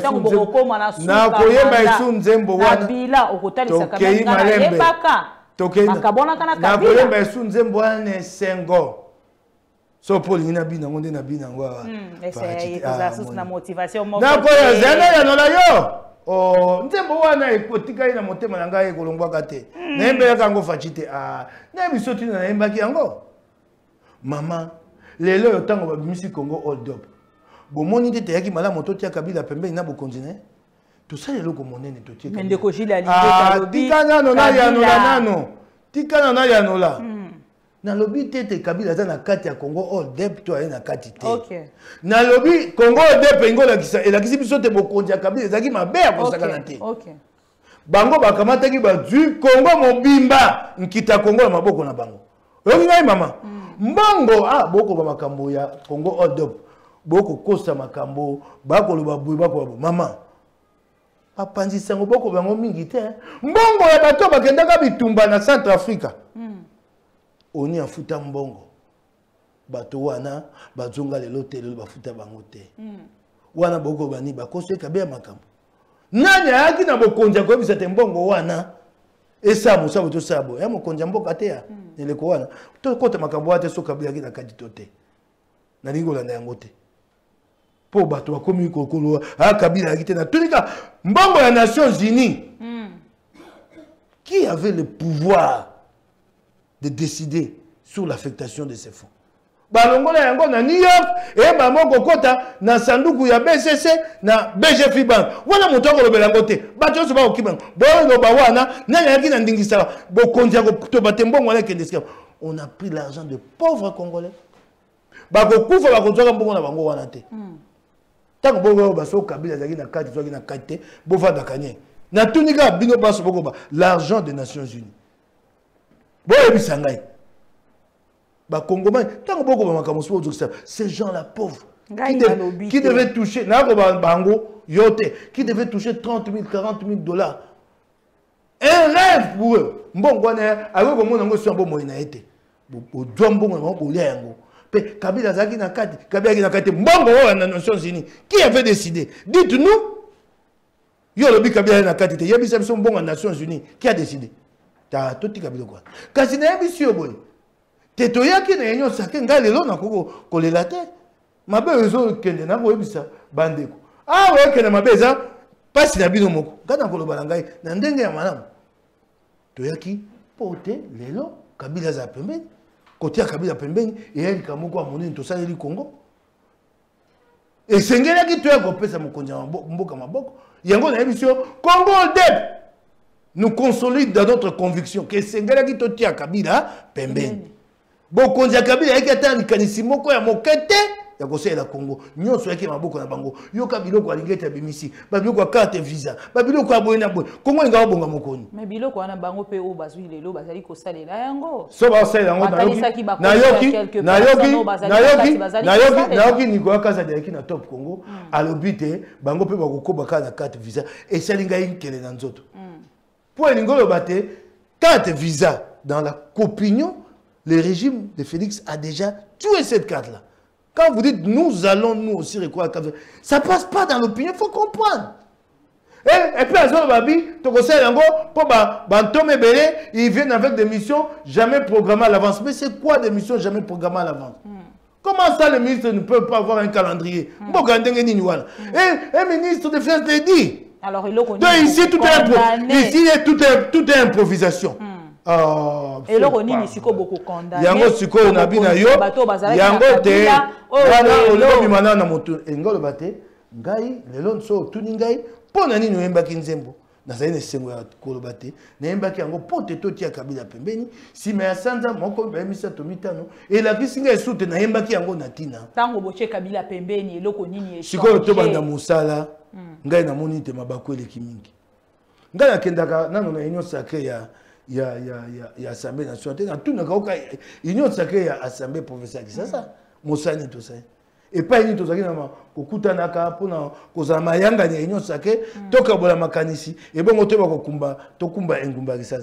isu nzembo wana bila okotalisa kabisa ebaka akabona kana kabila na koyemba isu nzembo wana sengo. So Paul ina bina ngonde na bina ngwa. C'est na motivation moko. Na koya zana ya nola yo. Oh, nzembo wana ekotika ina motema na ngai ekolongwa kate. Na yembe ya kango fachite na bisoti na yemba ki yango. Mama, lelo yo tango babimisi Congo hold up. Bomoni te yaki mala moto tia kabila pembe na bokonzine. To ça lelo ko monene to tia. Mende ko jila lingeta lobi. Tikana no na ya nola nano. Tikana na ya nola. Na lobi tete kabila za na kati ya Congo hold up to na kati te. OK. Na lobi Congo hold up ngola kisa elakisi biso te bokonja kabila zaki mabe ya kosakana te. OK. Bango bakamata ki ba du Congo mobimba nkita Congo na maboko na bango. Yoki ngai mama. Mbongo boko ba makambo ya Congo hold up. Boko kosa makambo bako lo babuyi bako mama. Papanzi sango boko bango mingi te. Mbongo ya bato bakendaka bitumba na Centrafrique. Oni afuta mbongo bato wana bazonga lelo telo bafuta bango te wana boko bani bakoso ekabe makambo nani ayaki na bokonja ko bisa te mbongo wana esa musabo to sabo ya mokonja mboka te ya neleko wana to kota makambo ate so kabila ki na kadi tote na lingola na yango te po bato bakomi kokolo kabila ki te na tunika mbongo ya Nations Unies qui avait le pouvoir de décider sur l'affectation de ces fonds. Balongola yango na New York et ba moko kota na sanduku ya BCC na BGF Bank. Wana mutoko lobela ngote. Ba joso ba okibango. Bo ba wana na yaki na ndingisa bo konja ko to batembo ngwana kendeska. On a pris l'argent de pauvres Congolais. Ba ko kufa ba konzoka mbongo na bango wana te. Tango bo ba so kabila zaki na kati zo na kati bo va dakanye. Na tunika bino baso boko ba l'argent des Nations Unies. Ces gens-là pauvres qui devaient toucher, qui devaient toucher 30 000, 40 000 $. Un rêve pour eux. Qui avait décidé? Dites-nous. Qui a décidé? Ta toti kabilo kwa kasi na yebisi yo boy teto yaki na yenyo sake nga lelo na koko kolela te mabe ezo kende na boyebisa bandeko we kende mabe eza pasi na bino moko ngana koloba ngai na ndenge ya malamu to yaki pote lelo kabila za pembeni kotia kabila pembeni eyeli kamoko amonene to saleli Congo esengelaki to ya kopesa mokonzi mboka maboko yango na yebisi yo Congo dep. Nous consolide dans notre conviction que Sengela qui totia Kabila pembeni. Bokonja Kabila eki atani kanisi moko ya mokete ya conseil la Congo nyonso yake maboko na bango yoka biloko alingeta bimisi ba biloko carte visa ba biloko aboyena boy Congo inga bonga mokoni mais biloko wana bango pe o bazwi lelo bazali ko salela yango so ba salela yango na yoki Nicolas Kazadi yaki na top Congo alobite bango pe bakokoba ka na carte visa et salinga inkele na nzoto pour lingolo bate carte visa dans la opinion le régime de Félix a déjà tué cette carte-là. Quand vous dites nous allons nous aussi recourir à la carte, ça ne passe pas dans l'opinion, il faut comprendre. Et puis, à ce moment-là, ils viennent avec des missions jamais programmées à l'avance. Mais c'est quoi des missions jamais programmées à l'avance? Comment ça, le ministre ne peut pas avoir un calendrier? Un ministre de Finances le dit. Alors, donc, ici, tout est improvisation. Et là on est siko beaucoup condamné yango siko na bina yo yango te wana olobi mana na moto engolo bate ngai lelo so tuni ngai pona nini oyembaki nzembo nazali na sengo ya koloba te nayembaki yango po te totia Kabila pembeni sima ya sanza moko bayemisa to mitano elakisi ngai esute nayembaki yango na tina tango boche Kabila pembeni eloko nini e siko tobanda mosala ngai namoni te mabako eleki mingi ngai nakendaka nano na union sacrée ya Assemblée nationale na tout na kaoka union sacrée ya Assemblée provinciale ça mosani to ça et pas ni to zaki na kokutana ka pona kozala mayanga ni union sacrée toka bola makanisi et bongo te bakokumba tokumba engumba kisasa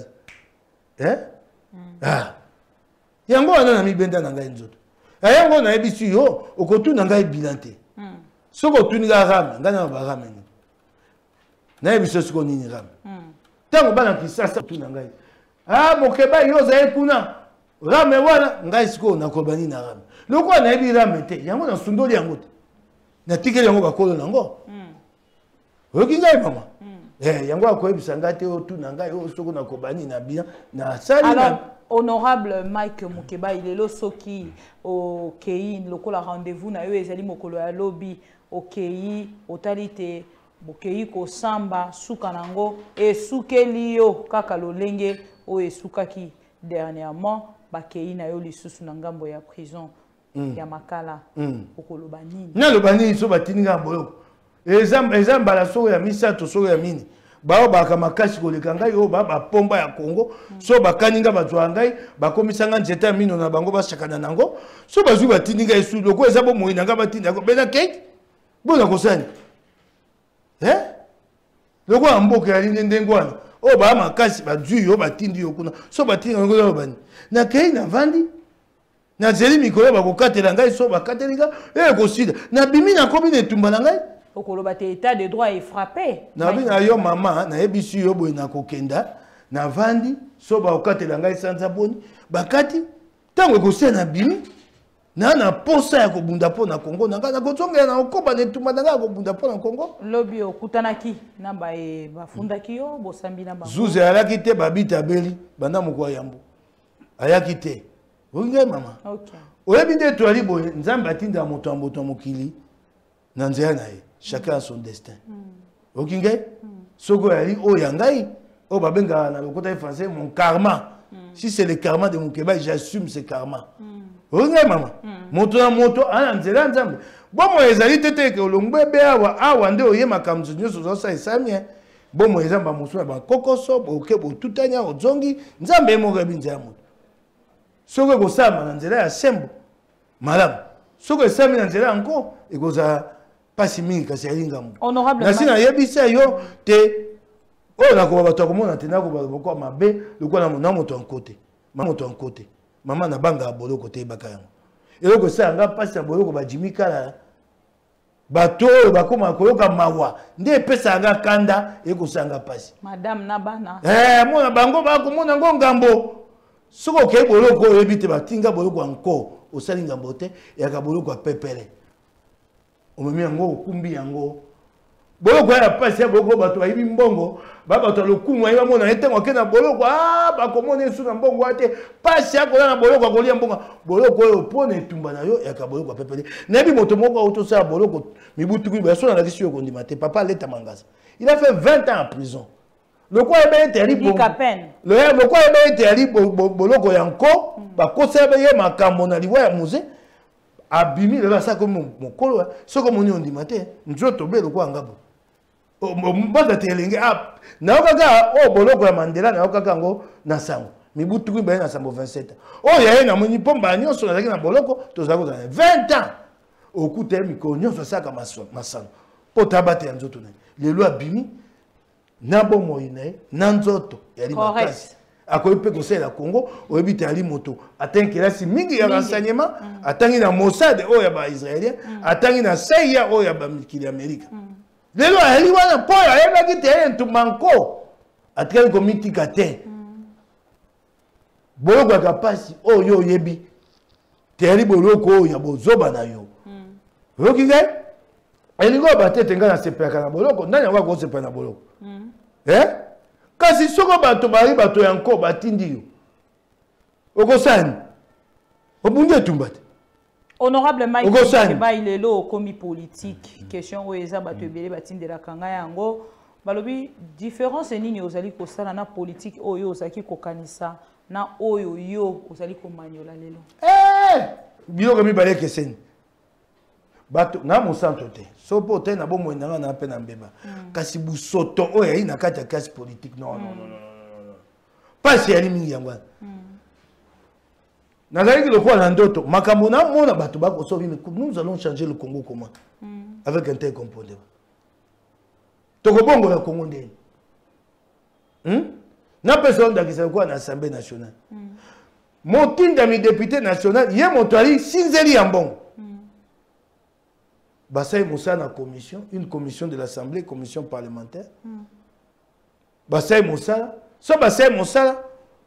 yango wana na mibenda na ngai nzoto yango na ebisu yo okotuna ngai bilante soko tuni ga rame ngana ba rame ni na ebisu soko nini rame tango bana kisasa tuna ngai mokeba yo zaye kuna rame wana ngai siko na kobani na rame loko na ebi rame te yango na sundoli yango te na tikeli yango bakolo nango oki ngai mama yango akoyebisa ngai te otuna ngai o soko na kobani na bien na sali na honorable Mike Mukeba il est lo soki au kei lokola rendez-vous na yo ezali mokolo ya lobby au kei otalite bokei ko samba suka nango et sukeli yo kaka lolenge o esukaki dernièrement bakei na yo lisusu na ngambo ya prison ya makala okoloba nini na lobani so batininga boyo ezamba bala so ya misato so ya mini bao baka makasi koleka ngai o ba pomba ya Congo so bakaninga bazwa ngai bakomisanga nzeta mino na bango bashakana nango so bazwi batininga esu loko ezabo moyina nga batinda ko bena cake bona kosani loko amboka ya ndengwana o ba makasi bazwi yo batindi yo kuna so batinga ngo yo bani na kei na vandi na zeli mikolo bakokatela ngai so bakatelinga kosida na bimi na komi ne tumba na ngai okoloba te état de droit est frappé na bina yo mama na ebisu yo boy na kokenda na vandi so bakokatela ngai sanza boni bakati tango kosena na bimi na posa ya kobunda po na Congo na ngana kotsonga na okoba ne tumba na ngana kobunda po na Congo lobi okutanaki na ba bafundaki yo bosambi na ba zuze alaki te babita beli banda moko yambo ayaki te onge mama okay oyebi nde toali boye nzambe atinda moto amboto mokili na nzela na ye chacun a son destin okinge soko yali o yangai o babenga na lokota français mon karma si c'est le karma de Mukeba j'assume ce karma onge mama moto na moto ana nzela nzambe bomo ezali tete ke olongbe be awa nde oye makamzo nyoso zo sa esami bomo ezamba musu ba kokoso boke botutanya ozongi nzambe mo binza ya moto soko ko sama na nzela ya sembo malamu soko esami na nzela anko ekoza pasi mingi kasi yalinga mo honorable na sina yebisa yo te o na ko bato komona te na ko ba mabe lokola na moto en côté mama na banga boloko te baka yango eloko sa nga pasi ya boloko ba jimikala bato bakoma koyoka mawa nde pesa nga kanda ekosanga pasi madame na bana mona bango bakomona ngo ngambo soko ke boloko oyebi te batinga boloko anko osali ngambo te yaka boloko apepele omemi yango okumbi yango boloko ya pasi ya boloko bato bayibi mbongo bato lokumu ayiba mona ete ngoke na boloko bakomona esu na mbongo ate pasi ya kola na boloko akolia mbongo boloko oyo pona etumba na yo yaka boloko apepele nayebi moto moko autosala boloko mibutuku baso na lakisi yo kondima te papa Leta Mangasa il a fait 20 ans en prison le quoi est bien terrible le quoi est bien terrible boloko yanko ba kosa ye makambo na liwa ya musée abimi le ça comme mon kolo so comme on dit matin nzoto belo kwa ngabo mbanda telenge na okaka o boloko ya Mandela na okaka ngo na sango mibutu ku na sango 27 o ya na moni pomba nyonso na na boloko to za 20 ans okuta miko nyonso saka masano po tabate ya nzoto na lelo abimi na bomo ine na nzoto ya limakasi akoyepe conseil la Congo oyebite ali moto atangi la si mingi ya renseignement atangi na Mossad o ya ba israélien atangi na CIA o ya ba mikili Amerika lelo ali wana po ya eba kite ntumanko atangi komiti kate boloko ya kapasi o yo yebi teri boloko ya bozoba na yo yoki ngai elingo batete nga na sepeka na boloko ndani yango ko sepeka na boloko kasi soko bato bari bato yanko batindi yo okosani obunge tumbate honorable Mike Mukeba il est là comme politique question où eza bato ebele batindela kanga yango balobi différence nini ozali kosala na politique oyo ozaki kokanisa na oyo yo ozali komanyola lelo biloko mibale keseni bato na mosanto te so po te na bomo ndanga na pe na mbeba kasi busoto oyo yi na kati ya classe politique non pas si ali mingi yango nazali ki lokwa na ndoto makambo na mona bato bako so mais nous allons changer le Congo comment avec un tel comportement toko bongo la Congo ndeni na personne d'akisa kwa na Assemblée nationale motinda mi député national ye motoali sinzeli ya mbongo Basay Moussa na commission, une commission de l'Assemblée, commission parlementaire. Basay Moussa, so Basay Moussa,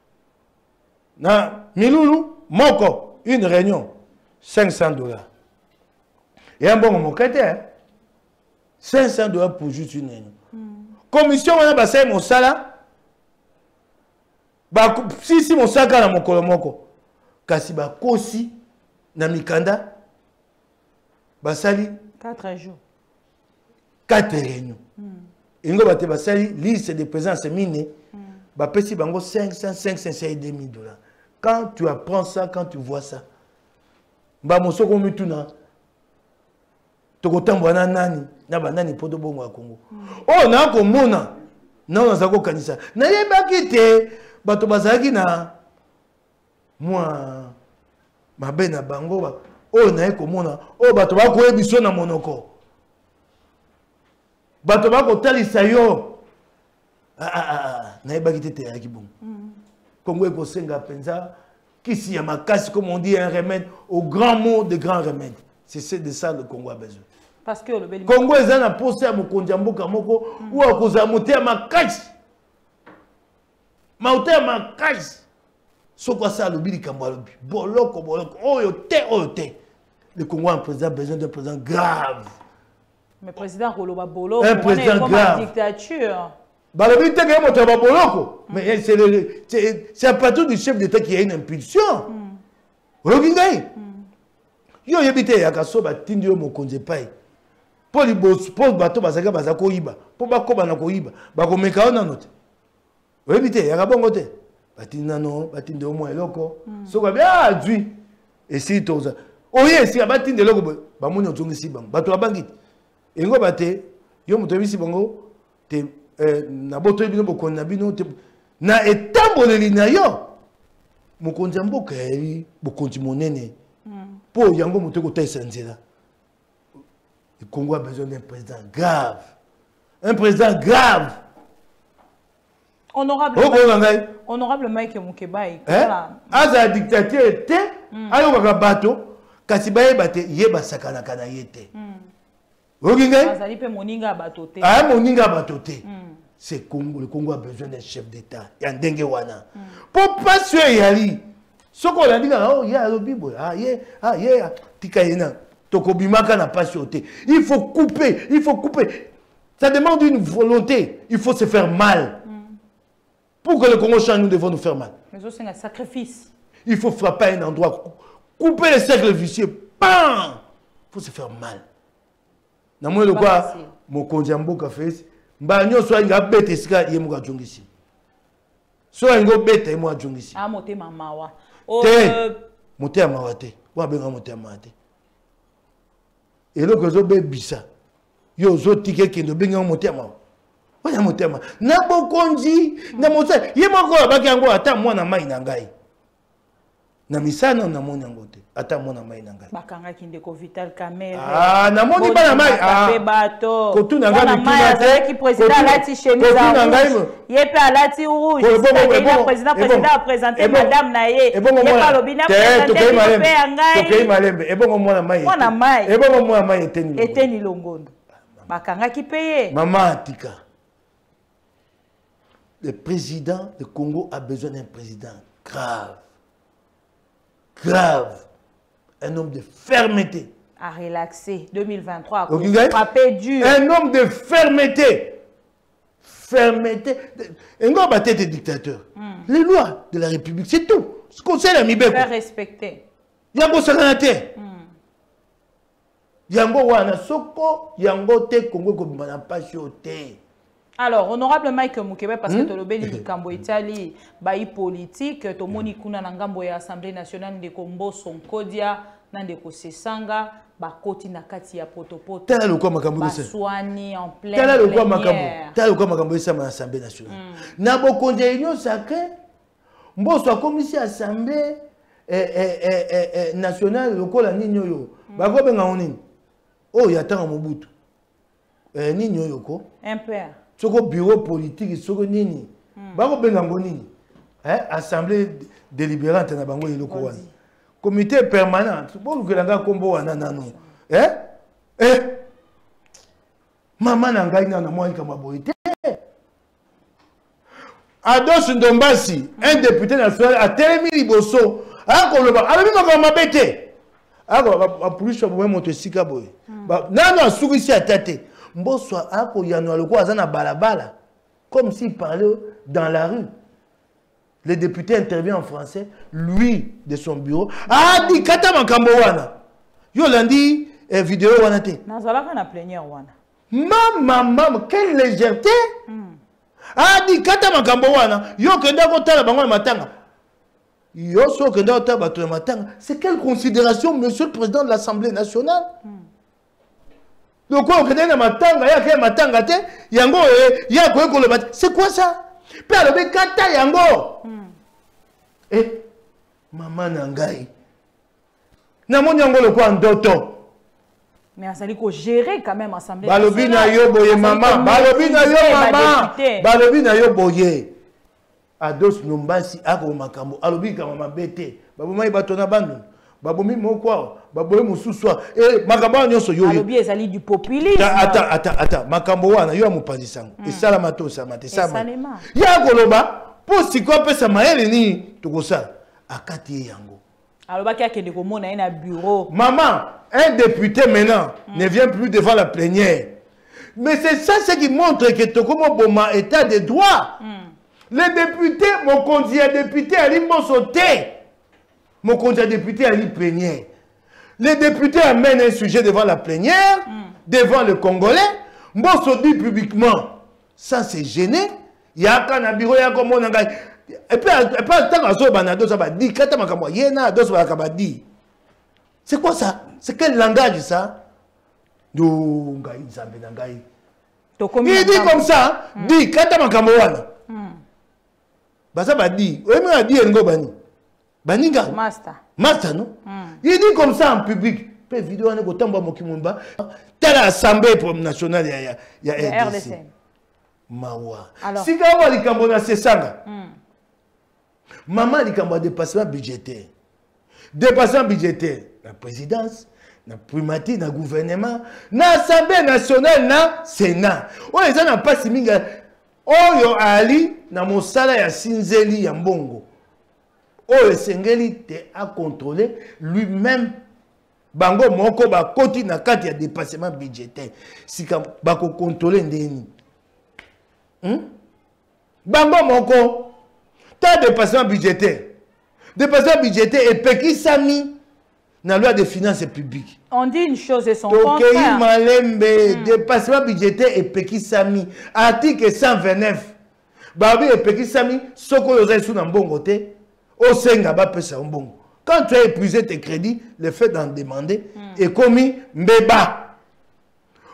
na Milulu, Moko, une réunion, $500. Et un bon moment, $500 pour juste une réunion. Commission, on a Basay Moussa là, si Moussa na mokolo moko, kasi ba kosi na mikanda, basali 4 jours. 4 réunions. Et nous avons basali liste de présence mine. Bah pesi bango 500 et demi $. Quand tu apprends ça, quand tu vois ça, bah mosoko mituna. Tokotambo na nani, na banani poto bongo ya Congo. Oh na ko mona. Na on zako kanisa. Na yeba kite bato bazaki na moi mabena bango ba oh na komona oh bato ba ko ebiso na monoko bato ba ko talisa yo na eba kitete ya kibongo Congo eko senga penza kisi ya makasi comme on dit un remède au grand mot de grand remède c'est de ça le Congo a besoin parce que le Congo ezana poste ya mokonzi mboka moko ou akoza moté makasi mauté makasi soko ça le bili kambalobi boloko oyo te le Congo a un président besoin d'un président grave. Mais président Roloba Bolo, un président grave. Dictature. Balobi te que moto ba boloko, mais c'est à partir du chef d'État qui a une impulsion. Rogingai. Yo yebite ya kasoba tindi yo mokonze pai. Poli boss bato bazaka bazako iba. Po bakoba na ko iba. Bakomeka ona note. Yebite ya kabongo te. Batinda no, batinde au moins eloko. Soko bien adui. Et si toza. Oye si abatinde eloko ba moni otungi si bango. Bato abangi. Engo bate yo moto bisi bango te na boto bino bokoni na bino te na etamboleli na yo. Mokonzi mboka yi bokonzi monene. Po yango moto ko tesa nzela. Le Congo a besoin d'un président grave. Un président grave. Honorable Mike Mukeba aza dictateur te ayokaka bato kasi bayeba te yeba sakana kana yete okingai azali pe moninga bato te moninga bato te c'est Congo le Congo a besoin d'un chef d'état ya ndenge wana po pasio yali soko la ndinga oh ya lobibo ye tika yena tokobimaka na pasio te il faut couper ça demande une volonté il faut se faire mal. Pour que le Congo change, nous devons nous faire mal. Mais aussi un sacrifice. Il faut frapper à un endroit, couper les cercles vicieux. Bam! Il faut se faire mal. Dans le quoi, mon kondiambo café, banyo soit il a bête esca et moi djungisi. Soit il a bête et moi djungisi. Ah moté mamawa. Te moté mawate. Wa benga moté mawate. Et là, que bébisa. Yo, zo tike kendo benga motema. Wana motema. Na bokonzi, na motema. Ye moko abaki yango ata mwana mai na ngai. Na misana na mona ngote. Ata mwana mai na ngai. Bakanga kindeko Vital Kamerhe. Ah, na moni bana mai. Ah. Bato. Kotu na ngai bituna te. Qui président alati chemise rouge. Yepe alati rouge. Président a présenté madame Naye. Yepa lobina présenté yepe ngai. Tokei malembe. Ebongo mwana mai. Mwana mai. Ebongo mwana mai eteni. Eteni longondo. Bakanga qui paye. Maman Atika. Le président du Congo a besoin d'un président grave. Grave. Un homme de fermeté. À relaxer. 2023. Okay. Frapper dur. Un homme de fermeté. Fermeté. Un homme à tête de dictateur. Les lois de la République, c'est tout. Ce qu'on sait, la Mibeko. Faire respecter. Yango Saganate. Yango wana soko yango te Congo ko bana passioté. Alors honorable Mike Mukebe parce que tolobé likambo Italie bayi politique to moni kuna na ngambo ya Assemblée nationale de Kombo Sonkodia na ndeko Sesanga bakoti na kati ya potopoto. Tala lokwa makambo ça. Soigné en plein. Tala lokwa makambo. Tala lokwa makambo esa na Assemblée nationale. Na bokonde union sacré mboso akomisi Assemblée nationale lokola ninyo yo. Bako benga onini. Oh, il y a tant Mobutu. Nini yoko? Un père. Soko bureau politique, soko nini. Bako bengango nini. Assemblée délibérante na bango yoko wana. Comité permanent. Bon que langa kombo wana nano. Maman na ngai na moi kama boité. Ados Ndombasi, un député national a tellement liboso. Akoloba, alabi makama bete. Alors, pour lui, je vais monter sika boy. Non, non, souris ici à tête. Bonsoir, ako yano aloko azana balabala. Comme s'il parlait dans la rue. Le député intervient en français, lui, de son bureau. Ah, dit kata makambo wana. Yo landi vidéo wana te. Nazalaka na plénière wana. Maman, quelle légèreté. Ah, dit kata makambo wana. Yo kenda ko tala bango na matanga. C'est quelle considération, monsieur le président de l'Assemblée nationale? C'est quoi ça? Eh, maman Nangai. Mais ça dit qu'on gérer quand même l'Assemblée nationale. Balobi na yo boye maman. Balobi na yo maman. Balobi na yo boye. Ados Nombasi ako makambo alobi kama mabete babomai batona bandu babomi moko baboye mususwa makambo nyonso yo alobi ezali du populisme ata makambo wana yo amupanzisango esala matosa matesama ya koloba po siko pesa maele ni tukosala akati yango alobaki akende komona ina bureau maman un député maintenant ne vient plus devant la plénière mais c'est ça ce qui montre que Tokomo Boma état de droit. Les députés, mon conseiller député a dit mon sauté. Mon conseiller député a dit plénière. Les députés amènent un sujet devant la plénière, devant le Congolais. Mon sauté publiquement. Ça c'est gêné. Il y a un bureau, il y a comme on a. Et puis, c'est quoi ça? C'est quel langage ça? Il dit comme ça, dit, kata makamowana. Basa badi, oui mais adi engo bani, bani ga. Master. Master non. Il dit comme ça en public. Pe vidéo ane ko tamba mokimumba. Telle assemblée nationale ya RDC. Mawa. Si quand on dit qu'on a sesanga. Maman dit qu'on a dépassement budgétaire. Dépassement budgétaire. La présidence, la primatie, le gouvernement, l'Assemblée nationale, le Sénat. On les a pas si minga. Oyo ali na mosala ya sinzeli ya mbongo. Oyo sengeli te a contrôler lui-même. Bango moko ba koti na kati ya dépassement budgétaire. Sika bako contrôler ndeni. Bango moko ta dépassement budgétaire. Dépassement budgétaire et peki sami na loi de finances publiques. On dit une chose et son contraire. Malembe, dépassement budgétaire et Peki Sami. Article 129. Babi et Peki Sami, soko yoza sous na mbongo te, o senga ba pesa mbongo. Quand tu as épuisé tes crédits, le fait d'en demander est commis mbeba.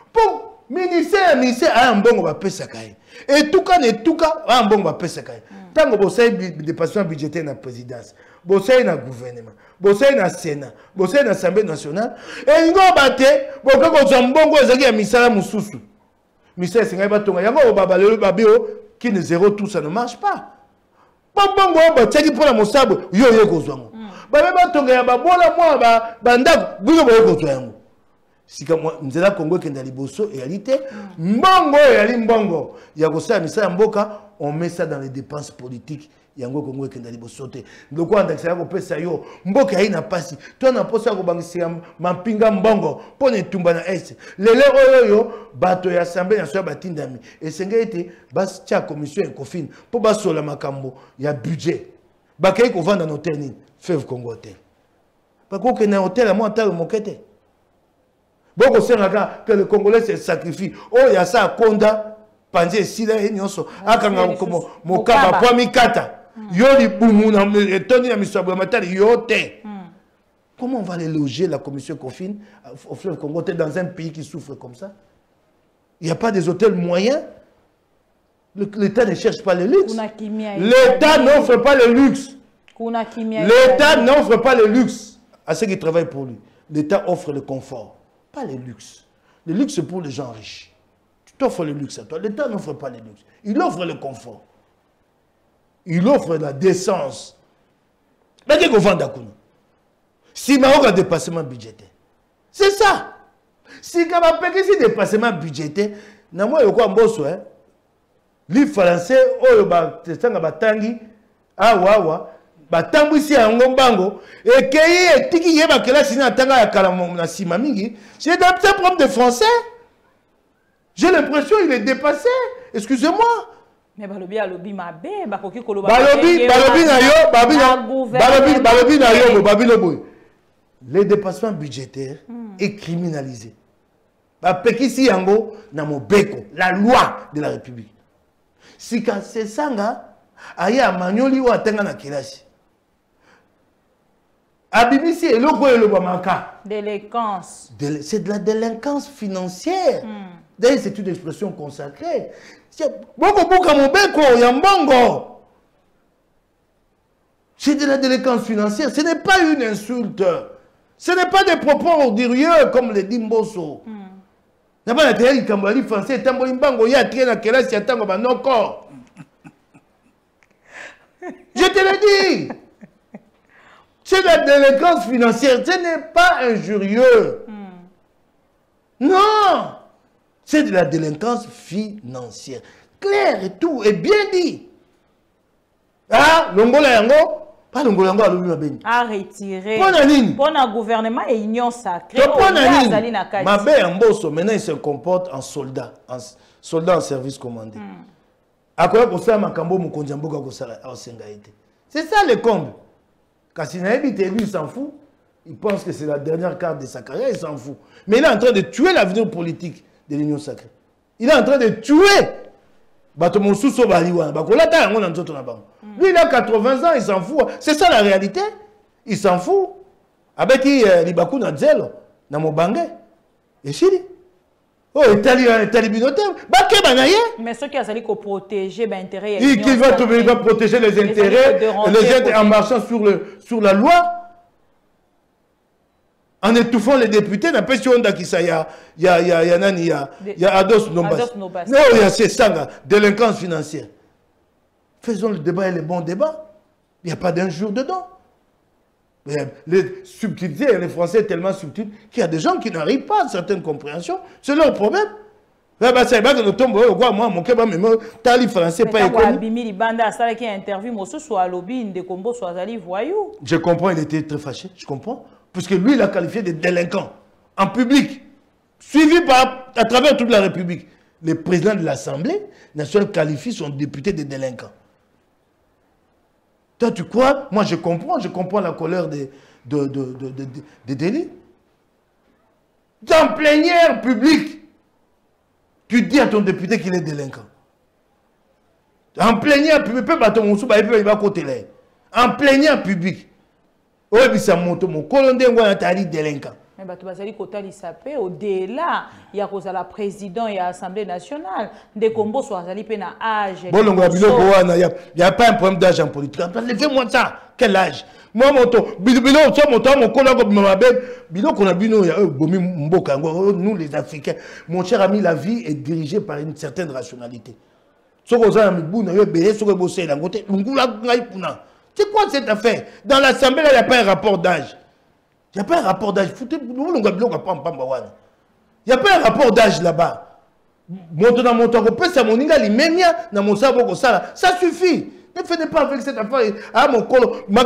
Pour ministère a un bon pesaka. Et tout cas, a un bon pesaka. Tant que vous avez des dépassement budgétaire dans la présidence, vous avez dans le gouvernement, vous avez dans le Sénat, vous avez dans l'Assemblée nationale, et vous avez vous avez un bon ministère Moussoussou. Ministère Sengaïbatonga, il y a un babio qui ne zéro tout, ça ne marche pas. Bon, tu pour la Moussab, yo kozwango. Batonga ya babola moi banda, vous kozwango. Si comme nzela Congo kenda liboso réalité mbongo yali mbongo ya kosa misala mboka on met ça dans les dépenses politiques yango Congo kenda liboso te ndoko andakisa ko pesa yo mboka haina pasi to na posa ko bangisia mampinga mbongo pone tumba na est lele oyo bato ya assemblée nationale batindami esengete bas tia commission Ecofin po basola makambo ya budget bakay ko vendre dans hôtel ni Fleuve Congo hôtel bako ke na hôtel à moi talo mokete. Beaucoup de que le Congolais se sacrifie. Oh, il y a ça à Konda, Panzi, Sida et Nyonso. Akanga Mokaba, Poamikata. Yoli Boumou, Tony Amisabamata, Yote. Comment on va les loger, la commission Ecofin, au fleuve Congo, dans un pays qui souffre comme ça? Il n'y a pas des hôtels moyens. L'État ne cherche pas le luxe. L'État n'offre pas le luxe. L'État n'offre pas le luxe à ceux qui travaillent pour lui. L'État offre le confort. Pas le luxe. Le luxe, c'est pour les gens riches. Tu t'offres le luxe à toi. L'État n'offre pas le luxe. Il offre le confort. Il offre la décence. Mais qu'est-ce qu'on vend d'Akounou? Si Maroc a un dépassement budgétaire. C'est ça. Si il y a un dépassement budgétaire, il y a un bosso, les Français, batambwisi ya ngombango ekeye etiki yeba kelasi na tanga ya kala na sima mingi c'est un problème de français. J'ai l'impression il est dépassé. Excusez-moi. Mais balobi mabe bakoki koloba balobi na yo babilo boy. Les dépassements budgétaires est criminalisé. Bapekisi yango na mobeko la loi de la République. Si ka c'est sanga aya manyoli wa tanga na kelasi. Abibisi et délinquance. C'est de la délinquance financière. D'ailleurs, c'est une expression consacrée. C'est de la délinquance financière. Ce n'est pas une insulte. Ce n'est pas des propos ordurieux comme le dit Mbosso. Je te l'ai dit. C'est de la délinquance financière. Ce n'est pas injurieux. Non. C'est de la délinquance financière. Clair et tout. Et bien dit. Ah, l'ongola yango. Pas l'ongola yango à l'oubli. À retirer. Pour un gouvernement et union sacrée. Ma belle Mbosso, maintenant il se comporte en soldat. Soldat en service commandé. À quoi pour ça, Makambo Mukondjamboka Kosala au Sengaïté. C'est ça le comble. Quand il a évité, lui, il s'en fout. Il pense que c'est la dernière carte de sa carrière, il s'en fout. Mais il est en train de tuer l'avenir politique de l'Union sacrée. Il est en train de tuer. Lui, il a 80 ans, il s'en fout. C'est ça la réalité. Il s'en fout. Avec qui il y a dans mon bangé. Et chili. Oh, mais ceux qui ont protégé l'intérêt. Qui va protéger les intérêts en marchant sur la loi, en étouffant les députés. Il y a Ados Nombas. Non, il y a ces sangs, délinquance financière. Faisons le débat et le bon débat. Il n'y a pas d'injure dedans. Les subtilités, les Français tellement subtils qu'il y a des gens qui n'arrivent pas à certaines compréhensions. C'est leur problème. Je comprends, il était très fâché. Je comprends. Puisque lui, il a qualifié de délinquant en public, suivi à travers toute la République. Le président de l'Assemblée nationale qualifie son député de délinquant. Toi, tu crois? Moi, je comprends la colère des délits. Dans plénière publique, tu dis à ton député qu'il est délinquant. En plénière publique, en plénière publique, mon colonel délinquant. Mais bato bazali kotali sapé au-delà il y a la président et l'Assemblée nationale des combos soit azali pe na âge. Bon il y a pas un problème d'âge en politique. Levez-moi ça. Quel âge? Moi nous les Africains, mon cher ami, la vie est dirigée par une certaine rationalité. C'est quoi cette affaire? Dans l'Assemblée, il n'y a pas un rapport d'âge. Il n'y a pas un rapport d'âge. Il n'y a pas un rapport d'âge là-bas. Ça suffit. Ne faites pas avec cette affaire. Ah, mon colo. Mon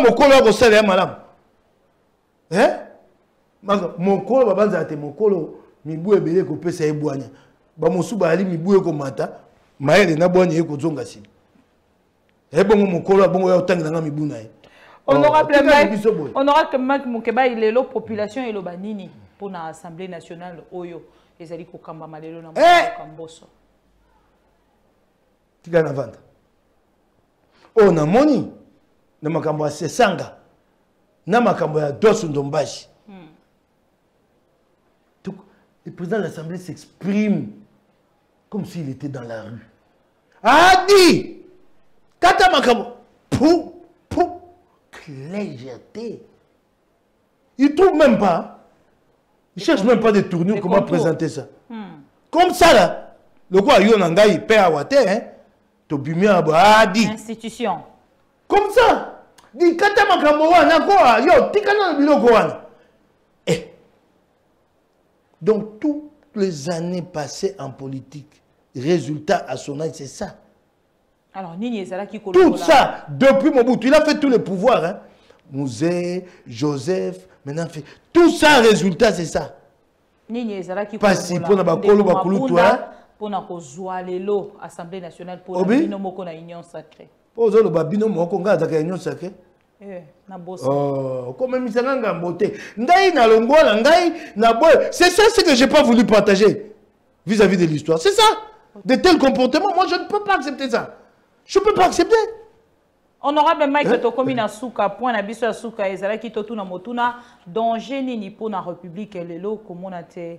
colo, mon colo, mi boué belé ko pesa ebwanya. Ba mosuba ali mi boué ko mata. Maele na bwanya eko zonga si. Ebongo mon colo bongo ya otangi na mi buna e. Honorable Mike Mukeba il est la population et le banini pour l'Assemblée nationale Oyo. Ezali ko kamba malelo na Kamboso. Tika na vanda. Oh na moni na makambo ya Sesanga. Na makambo ya Dosso Ndombashi. Le président de l'Assemblée s'exprime comme s'il était dans la rue. A dit Kata makambo pour légèreté. Il ne trouve même pas. Il ne cherche même pas de tournure comment présenter ça. Comme ça là. Le quoi il y a un père Awate hein. Institution. Comme ça. Dit Kata makambo wana quoi yo tikana na biloko wana. Donc, toutes les années passées en politique, résultat à son âge, c'est ça. Alors, tout ça, depuis Mobutu, il a fait tous les pouvoirs. Hein. Mouzé, Joseph, maintenant fait. Tout ça, résultat, c'est ça. Pas si pour la bakolo, bakolo, toi. Pour la Assemblée nationale, pour la Union sacrée. Pour la Union sacrée. Oh, comme misanga mbote. Ngai na longola ngai na boy. C'est ça ce que j'ai pas voulu partager vis-à-vis de l'histoire. C'est ça. De tels comportements, moi je ne peux pas accepter ça. Je ne peux pas accepter. Honorable Mike Tokomi na suka point na biso ya suka ezala ki totuna motuna danger nini pour la République lelo komona te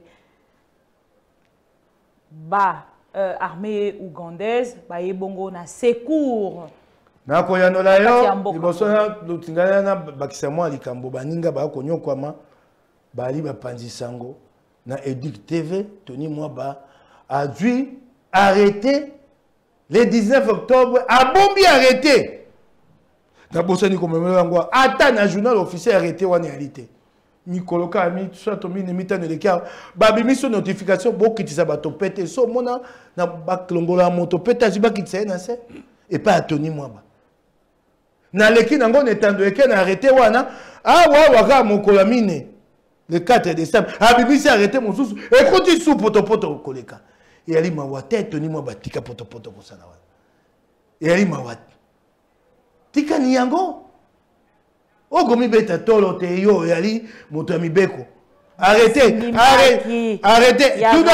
ba armée ougandaise ba yebongo na secours. Na koyanola yo liboso na lutingana na bakisa mwa likambo baninga ba konyokwama bali bapanzi sango na Educ TV Tony Mwaba a dû arrêter le 19 octobre a bombi arrêté na bosani komemela ngwa ata na journal officiel arrêté wani réalité mikoloka mi soit to mine mitane le cas babi miso notification bokitisa bato pete so mona na baklongola moto pete aziba kitisa na se et pas Tony Mwaba na leki nango netando eke na arrêté wana awa waka mokola mine le 4 décembre abibisi arrêté mosusu ekoti sou poto koleka et ali mawate Tony Mwaba tika poto kosala wana et ali mawate tika ni yango okomi beta tolo te yo yali moto ya mibeko arrêtez tout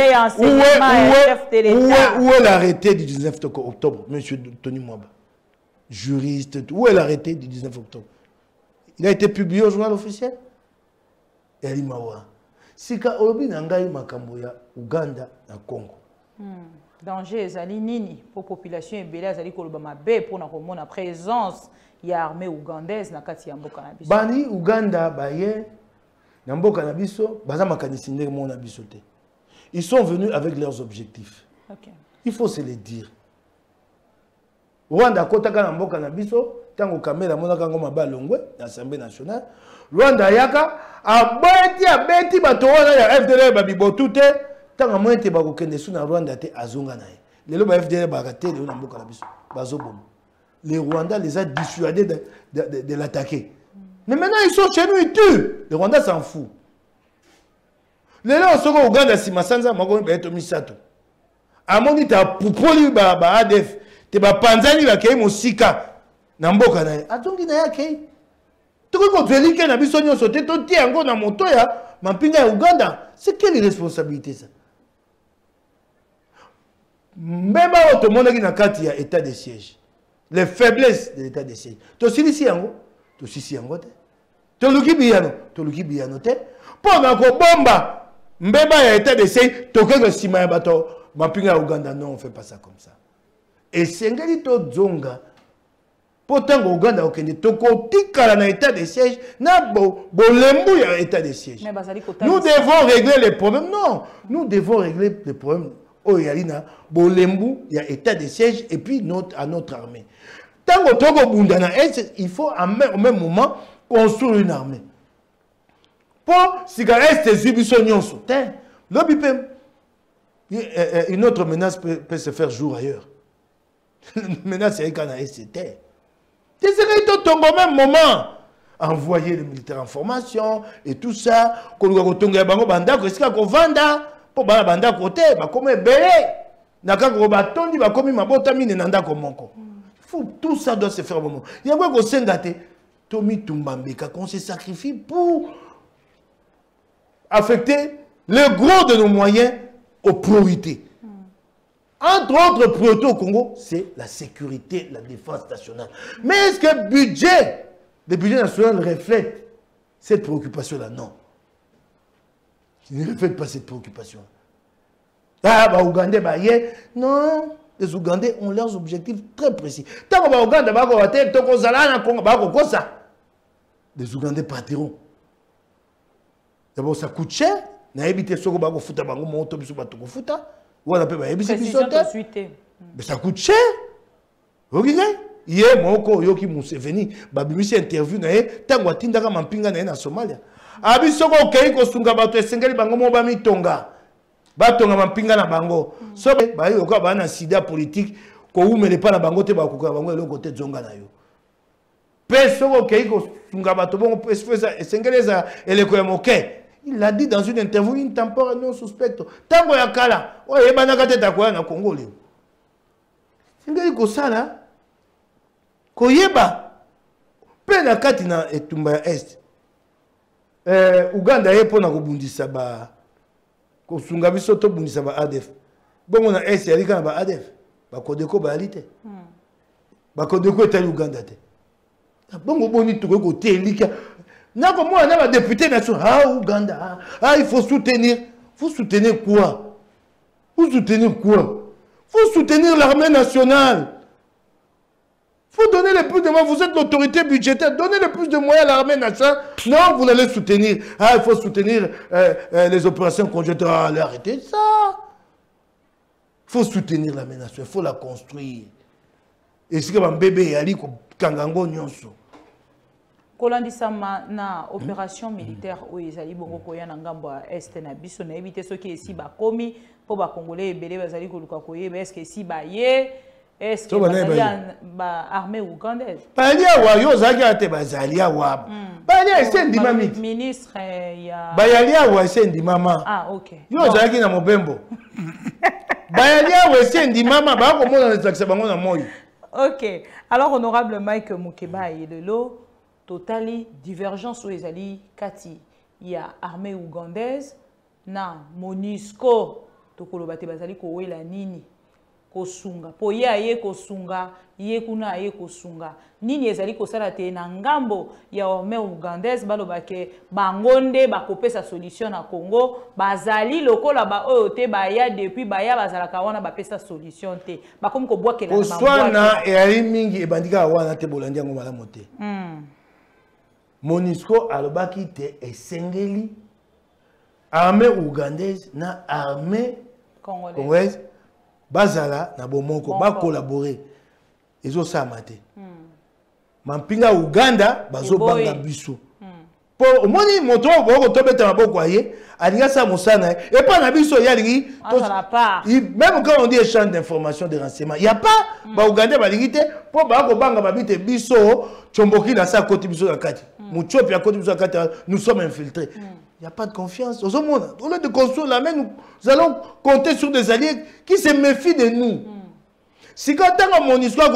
où est l'arrêté du 19 octobre monsieur Tony Mwaba juriste, où est l'arrêté du 19 octobre? Il a été publié au journal officiel. Eli Mawa. Sika olobi nangai makambo ya Uganda na Congo. Danger ezali nini pour population ebele azali koloba mabe pour na komona présence ya armée ougandaise na kati ya mboka na biso. Bani Uganda baye na mboka na biso baza makanisi ndenge mona biso te. Ils sont venus avec leurs objectifs. Okay. Il faut se les dire. Rwanda kotaka na mboka na biso tango kamera monaka ngo mabalongwe na Assemblée nationale Rwanda yaka abeti bato wana ya FDLR babibotu te tango moete bakokende su na Rwanda te azonga na ye lelo ba FDLR bakate lelo na mboka na biso bazoboma les Rwandais les a dissuadés de l'attaquer mais maintenant ils sont chez nous ils tuent les Rwandais s'en fout lelo soko Uganda simasanza makomi beto misato amoni ta pupoli ba ADF te ba panzani ba kei musika na mboka na atongi na yake toko ko velike na biso nyonso te to tie yango na moto ya mampinga ya Uganda c'est quelle responsabilité ça même auto monaki na kati ya état de siège les faiblesses de l'état de siège to silisi yango te toluki biyano te pona ko bomba mbeba ya état de siège tokenge sima ya bato mapinga ya Uganda. Non, on fait pas ça comme ça. Et sengeli to zonga pourtant Uganda okende toko tikala na état de siège na bolembu ya état de siège. Nous devons régler les problèmes. Non, nous devons régler les problèmes au yalina bolembu ya état de siège et puis à notre armée. Tant que toko bundana, il faut au même moment construire une armée. Pour si est zubiso nyonso, une autre menace peut se faire jour ailleurs. Une menace c'est quand c'était. C'est au même moment. Envoyer les militaires en formation et tout ça. Quand on a bango banda, qu'on vanda pour banda côté, comme belé. Naka ko batondi ba komi mabota mine nanda ko monko. Tout ça doit se faire au moment. Il y a quoi qu'on s'engate. Tomi Tumbambeka, qu'on se sacrifie pour affecter le gros de nos moyens aux priorités. Entre autres priorités au Congo, c'est la sécurité, la défense nationale. Mais est-ce que le budget national reflète cette préoccupation-là? Non. Il ne reflète pas cette préoccupation. Ah, bah, Ougandais, bah, yeah. Non. Les Ougandais ont leurs objectifs très précis. Tant que Ouganda, les Ougandais partiront. D'abord, ça coûte cher. Mais ça coûte cher. Vous regardez? Hier, Moko, Yoki Museveni, Babimisi interview, Tangwa Tindaka Mampinga na Somalia. Abisoko Keiko Sunga Bato Esengeli Bango Mobami Tonga. Batonga Mampinga na Bango. So, Bayo Bana Sida politique, ko umele pa na Bango te bakuka Bango le côté Zonga na yo. Pesoko Keiko Sunga Bato Bongo Esengeli za Eleko ya Moke. Il l'a dit dans une interview, une temporaire non suspecte. Tango ya kala, oye banaka te takoya na Congo leo. Sengeli ko sala koyeba pe na kati na etumba ya est. Uganda ye pona kobundisa ba kosunga biso to bundisa ba ADF. Bongo na est yali kana ba ADF. Ba Kodeko ba alite. Ba Kodeko etali Uganda te. Bongo boni to ko telika. Nako moi na ba député national Uganda. Il faut soutenir. Faut soutenir quoi? Faut soutenir quoi? Faut soutenir l'armée nationale. Faut donner le plus de moyens. Vous êtes l'autorité budgétaire. Donnez le plus de moyens à l'armée nationale. Non, vous allez soutenir. Il faut soutenir les opérations conjointes. Arrêtez ça. Il faut soutenir l'armée nationale. Il faut la construire. Et si un bébé yali kangango nyonso. Kolandisama na opération militaire où ils allaient bongo koya na ngambo est na biso na éviter ceux qui ici ba komi pour ba congolais ebele bazali ko luka koye est-ce que si ba ye est-ce que ba armée ougandaise balia wa yo zaki ate bazalia wa balia c'est dynamique ministre ya balia wa c'est ndimama OK yo zaki na mobembo balia wa c'est ndimama ba ko mona na taxa bango na moyo. OK, alors honorable Mike Mukeba et Lelo totally divergence aux Ezali Kati. Il y a armée ougandaise, na MONUSCO, Tokolobate Bazali Kowela Nini, Kosunga. Po ye aye Kosunga, ye kuna aye Kosunga. Nini Ezali Kosalate na ngambo ya armée ougandaise, balobake bangonde bakope sa solution na Congo, bazali lokola ba oyote baya depuis baya bazalaka wana ba pesa solution te. Bakomi ko bwakela na mabwa. Oswana e ali mingi ebandika wana te bolandi ngo malamu te. MONUSCO alobaki te esengeli armée ougandaise na armée congolaise bazala na bomoko ba collaborer ezo samate mampinga Uganda bazobanga biso po omoni moto boko tobeta maboko aye alinga sa musana et pas na biso yalingi même quand on dit échange d'informations de renseignements il y a pas ba Uganda balingi te po ba ko banga babite biso chomboki na sa côté biso akati muchopi à côté biso akati nous sommes infiltrés. Il n'y a pas de confiance. Au lieu de construire la main, nous allons compter sur des alliés qui se méfient de nous. Si quand on a mon histoire,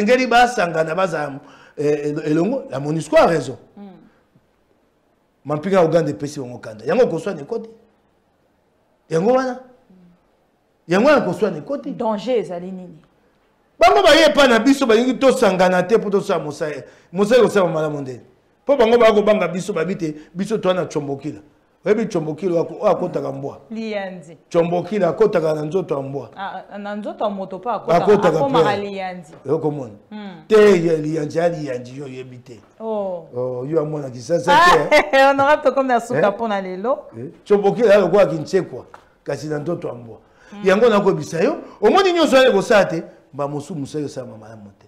la MONUSCO a raison. Mampinga Uganda pesi au Kanda. Yango construire des côtés. Yango wana. Yango wana construire des côtés. Danger zalinini. Bango ba ye pa na biso ba yingi to sangana te pour to sa mosaï. Mosaï au sa mala monde. Po bango ba ko banga biso babite biso to na chombokila. Webi chombokila akotaka mbwa. Lianzi. Chombokila akotaka na nzoto ya mbwa. Na nzoto ya moto pa akotaka akoma lianzi. Yo komona. Te lianzi yo yebite. Oh yo amona kisasa te. On aura to comme na suka pona lelo. Chombokila yo kwa kinchekwa kasi na nzoto ya mbwa. Yango na ko bisayo omoni nyoso ale ko sate ba mosu musayo sa mama ya mote.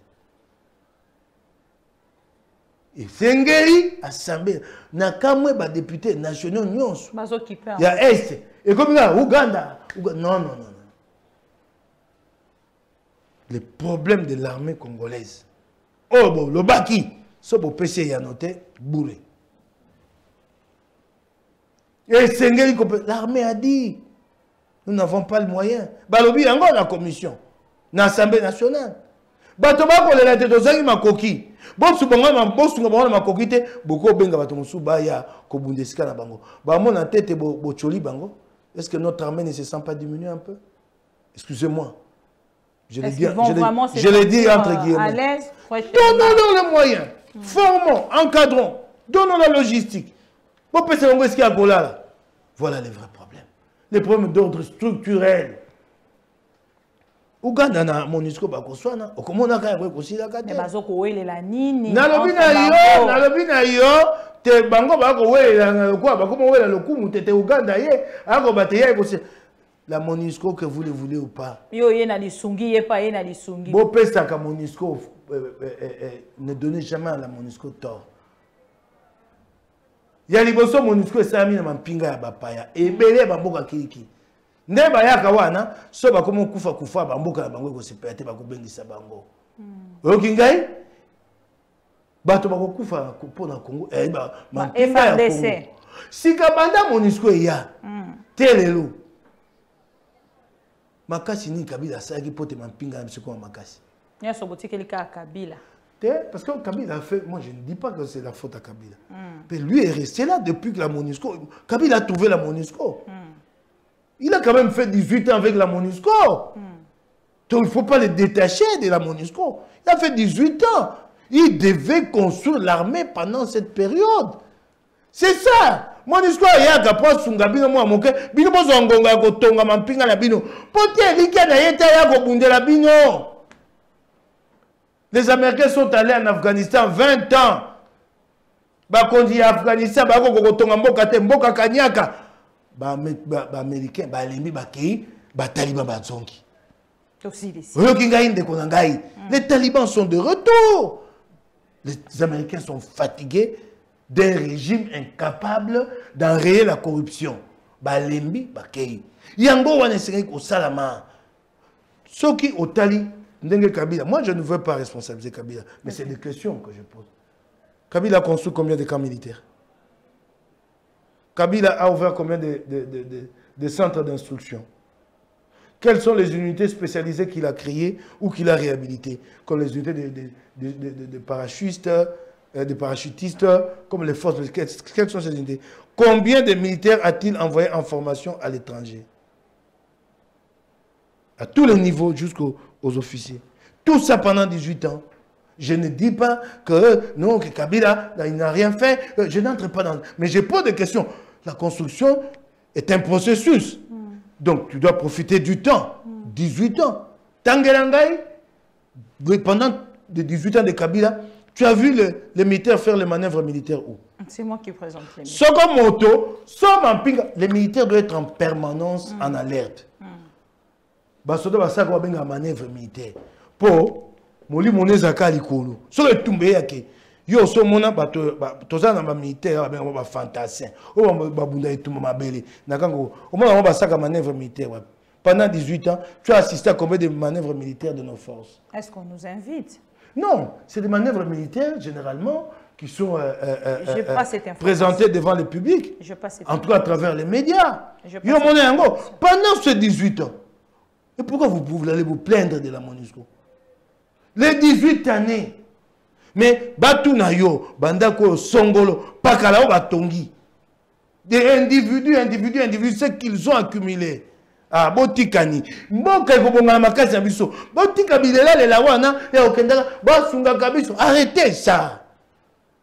Et Fengeri assemblée na kamwe ba député nationaux nyonso il y a est et comme là Ouganda non le problème de l'armée congolaise oh bon le baki so bo PC ya noté bourré et Fengeri l'armée a dit nous n'avons pas le moyen balobi yango la commission na assemblée nationale bato bakolela te tozangi makoki bosunga bango makoki te boko benga bato mosusu baya kobunda esika na bango bamona tete bocholi bango. Est-ce que notre armée ne se sent pas diminuer un peu? Excusez-moi, je l'ai dit entre guillemets. Donnons les moyens, formons, encadrons, donnons la logistique. Voilà les vrais problèmes, les problèmes d'ordre structurel. Ouganda na MONUSCO bakoswana okomona kaya kwe kosila kate bazoko welela nini nalobi na yo te bango bako welela na lokwa bakomo welela lokumu tete Uganda ye ako bateya kosila la MONUSCO que vous le voulez ou pas yo ye na lisungi ye pa ye na lisungi bo pesa ka MONUSCO ne donnez jamais à la MONUSCO tort ya liboso MONUSCO esami na mpinga ya bapaya ebele bamboka kiliki nde bayaka wana so bakomo kufa bamboka na bango ko sepete bakobengisa bango oyoki ngai bato bakokufa mpona Congo mpinga ya Congo sika banda MONUSCO eya te lelo makasi nini Kabila asalaki pote mpinga na biso koma makasi nyonso botikeli kaka Kabila parce que Kabila a fait, moi je ne dis pas que c'est la faute à Kabila mais lui est resté là depuis que la MONUSCO Kabila a trouvé la MONUSCO. Il a quand même fait 18 ans avec la MONUSCO. Donc il ne faut pas le détacher de la MONUSCO. Il a fait 18 ans. Il devait construire l'armée pendant cette période. C'est ça. MONUSCO il y a qu'après Sungabino moi moke bino bozongonga ko tonga mampinga na bino. Pote lika na yeta ya ko bundela bino. Les Américains sont allés en Afghanistan 20 ans. Ba kondi Afghanistan ba ko tonga mboka te mboka kanyaka. Américains, les talibans, les talibans sont de retour. Les Américains sont fatigués d'un régime incapable d'enrayer la corruption. Moi, je ne veux pas responsabiliser Kabila, mais c'est des questions que je pose. Kabila a construit combien de camps militaires? Kabila a ouvert combien de centres d'instruction? Quelles sont les unités spécialisées qu'il a créées ou qu'il a réhabilitées? Comme les unités de parachutistes, comme les forces. Quelles sont ces unités? Combien de militaires a-t-il envoyé en formation à l'étranger? À tous les niveaux, jusqu'aux officiers. Tout ça pendant 18 ans. Je ne dis pas que non, que Kabila il n'a rien fait. Je n'entre pas dans... Mais je pose des questions. La construction est un processus. Donc, tu dois profiter du temps. 18 ans. Tangelangai, pendant les 18 ans de Kabila, tu as vu les militaires faire les manœuvres militaires où? C'est moi qui présente les militaires. Sokomoto, les militaires doivent être en permanence en alerte. Basoda basaka babenga manœuvre militaire. Pour Moli Monezaka likolo. Sur le tombé yake. Yo so mona bato tozana ba militaire ba fantassin. O ba bunda etumba mabele. Nakango o mona ba saka manœuvre militaire. Pendant 18 ans, tu as assisté à combien de manœuvres militaires de nos forces? Est-ce qu'on nous invite? Non, c'est des manœuvres militaires généralement qui sont présentées devant le public. En tout cas à travers les médias. Yo mona yango pendant ces 18 ans. Et pourquoi vous pouvez aller vous plaindre de la MONUSCO? Les 18 années. Mais Batu na yo, Bandako Songolo, Pakalao Batongi. Des individus, ce qu'ils ont accumulé. Ah, Botikani. Mboka Kobonga Makasi Abiso. Botika Bilela, les Lawana, et Okendaka, Basunga Kabiso. Arrêtez ça.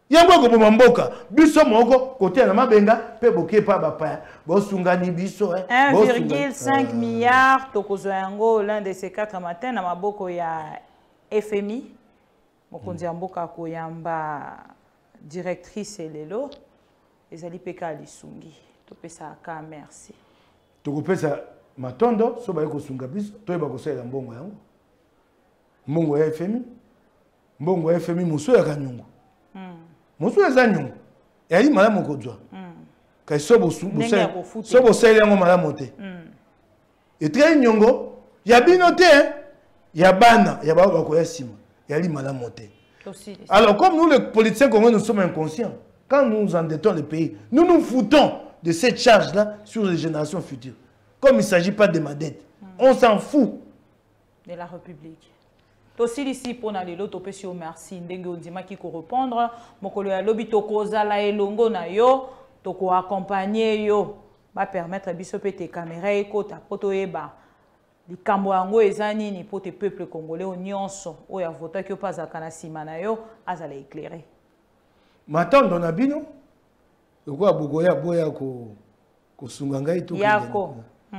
yango ko bomamboka biso moko côté na mabenga pe boké pa bapa bosungani biso 1,5 milliard tokozwa yango l'un de ces 4 matins na maboko ya FMI mokonzi ya mboka koyamba directrice lelo ezali peka lisungi topesa ka merci tokopesa matondo so ba kosunga biso toyeba kosala mbongo yango mbongo ya FMI mbongo ya FMI muso ya kanyungu muso ya zanyungu yali malamu kodwa kai sobo sobo sele yango malamu te etre nyongo ya bino te ya bana ya baba ko ya sima yali malamu te. Alors comme nous les politiciens congolais nous sommes inconscients quand nous endettons le pays nous nous foutons de cette charge là sur les générations futures comme il ne s'agit pas de ma dette on s'en fout de la République. Aussi ici pour na lelo topesi o merci ndenge ondima ki ko répondre mokolo ya lobi tokozala elongo na yo toko accompagner yo ba permettre biso pe te caméra ekota poto yeba likambo yango eza nini po te peuple congolais nyonso oyo avota ki opaza kana sima na yo azala éclairé matondo na bino lokwa bogoya boya ko sunga ngai to yako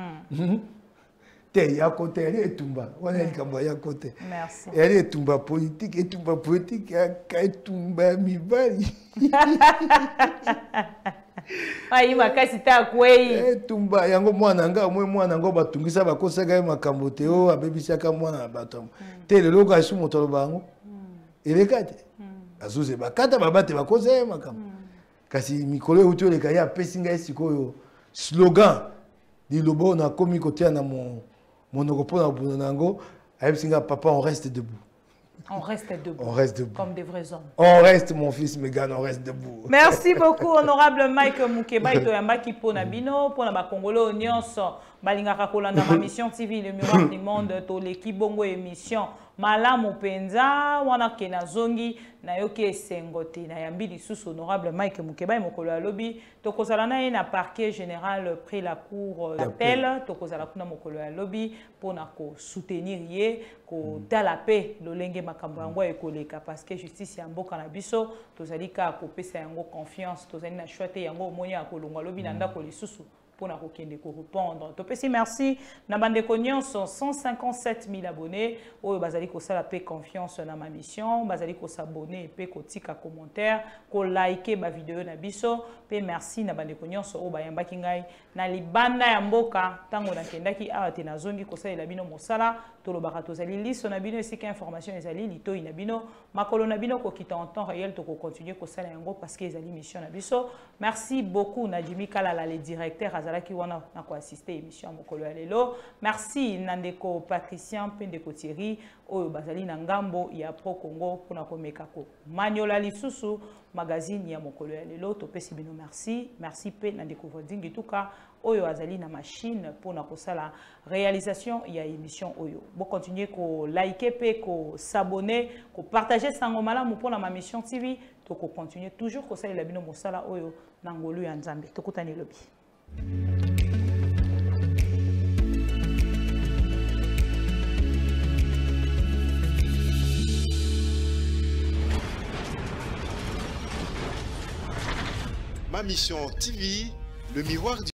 te yako te elle etumba wana likambo yako te merci elle etumba politique etumba mibali ayi makasi ta kwei etumba yango mwana nga mwana ngo batungisa bakosaka ye makambo te o abebisaka mwana na bato te lelo ka su motolo bango elekate azuze bakata babate bakosa ye makambo kasi mikolo utyo leka ya pesinga esikoyo slogan lilobo na komi kotia na monoko na bunango ayebsinga papa on reste debout. On reste debout. On reste debout. Comme des vrais hommes. On reste, mon fils Megan, on reste debout. Merci beaucoup, honorable Mike Moukeba et Toyambaki Ponabino, pour la Congolo, Nyonso, Balingaka Kolanda, ma mission TV, le miroir du monde, to l'équipe Bongo émission. Malamu penza wana kena zongi na yoke sengote na yambili sous honorable Mike Moukeba et mokolo ya lobi tokozala na na parquet général pris la cour d'appel tokozala kuna mokolo ya lobi pona ko soutenir ye ko tala pe lolenge makambo yango ekoleka parce que justice ya mboka na biso tozali ka ko pesa yango confiance tozali na choite yango moya ko longwa lobi na ndako lisusu pour nous répondre. Merci. Nabandeko nyonso 157 000 abonnés. Oyo bazali ko sala pe confiance na ma mission. Bazali ko s'abonner pe ko tika commentaire, ko liker ba vidéo na biso. Pe merci nabandeko nyonso o bayambaki ngai na libanda ya mboka tango na kendaki awa te na zongi ko sala bino mosala tolobaka tozali liso na bino esika information ezali litoi na bino makolo na bino ko kita en temps réel to ko continuer ko sala yango parce que ezali mission na biso. Merci beaucoup na Jimmy Kalala le directeur azalaki wana na ko assister émission mokolo ya lelo. Merci Nandeko Patricien Pendeko Thierry oyo bazali na ngambo ya Pro Congo pona ko mekako. Maniola lisusu magazine ya mokolo ya lelo to pesi bino merci. Merci pe Nandeko Vodingi tuka oyo azali na machine pona ko sala réalisation ya émission oyo. Bo continuer ko liker pe ko s'abonner, ko partager sango malamu pona ma mission TV to ko continuer toujours ko sala bino mosala oyo na ngolu ya Nzambe. Tokutani lobi. Ma mission TV, le miroir du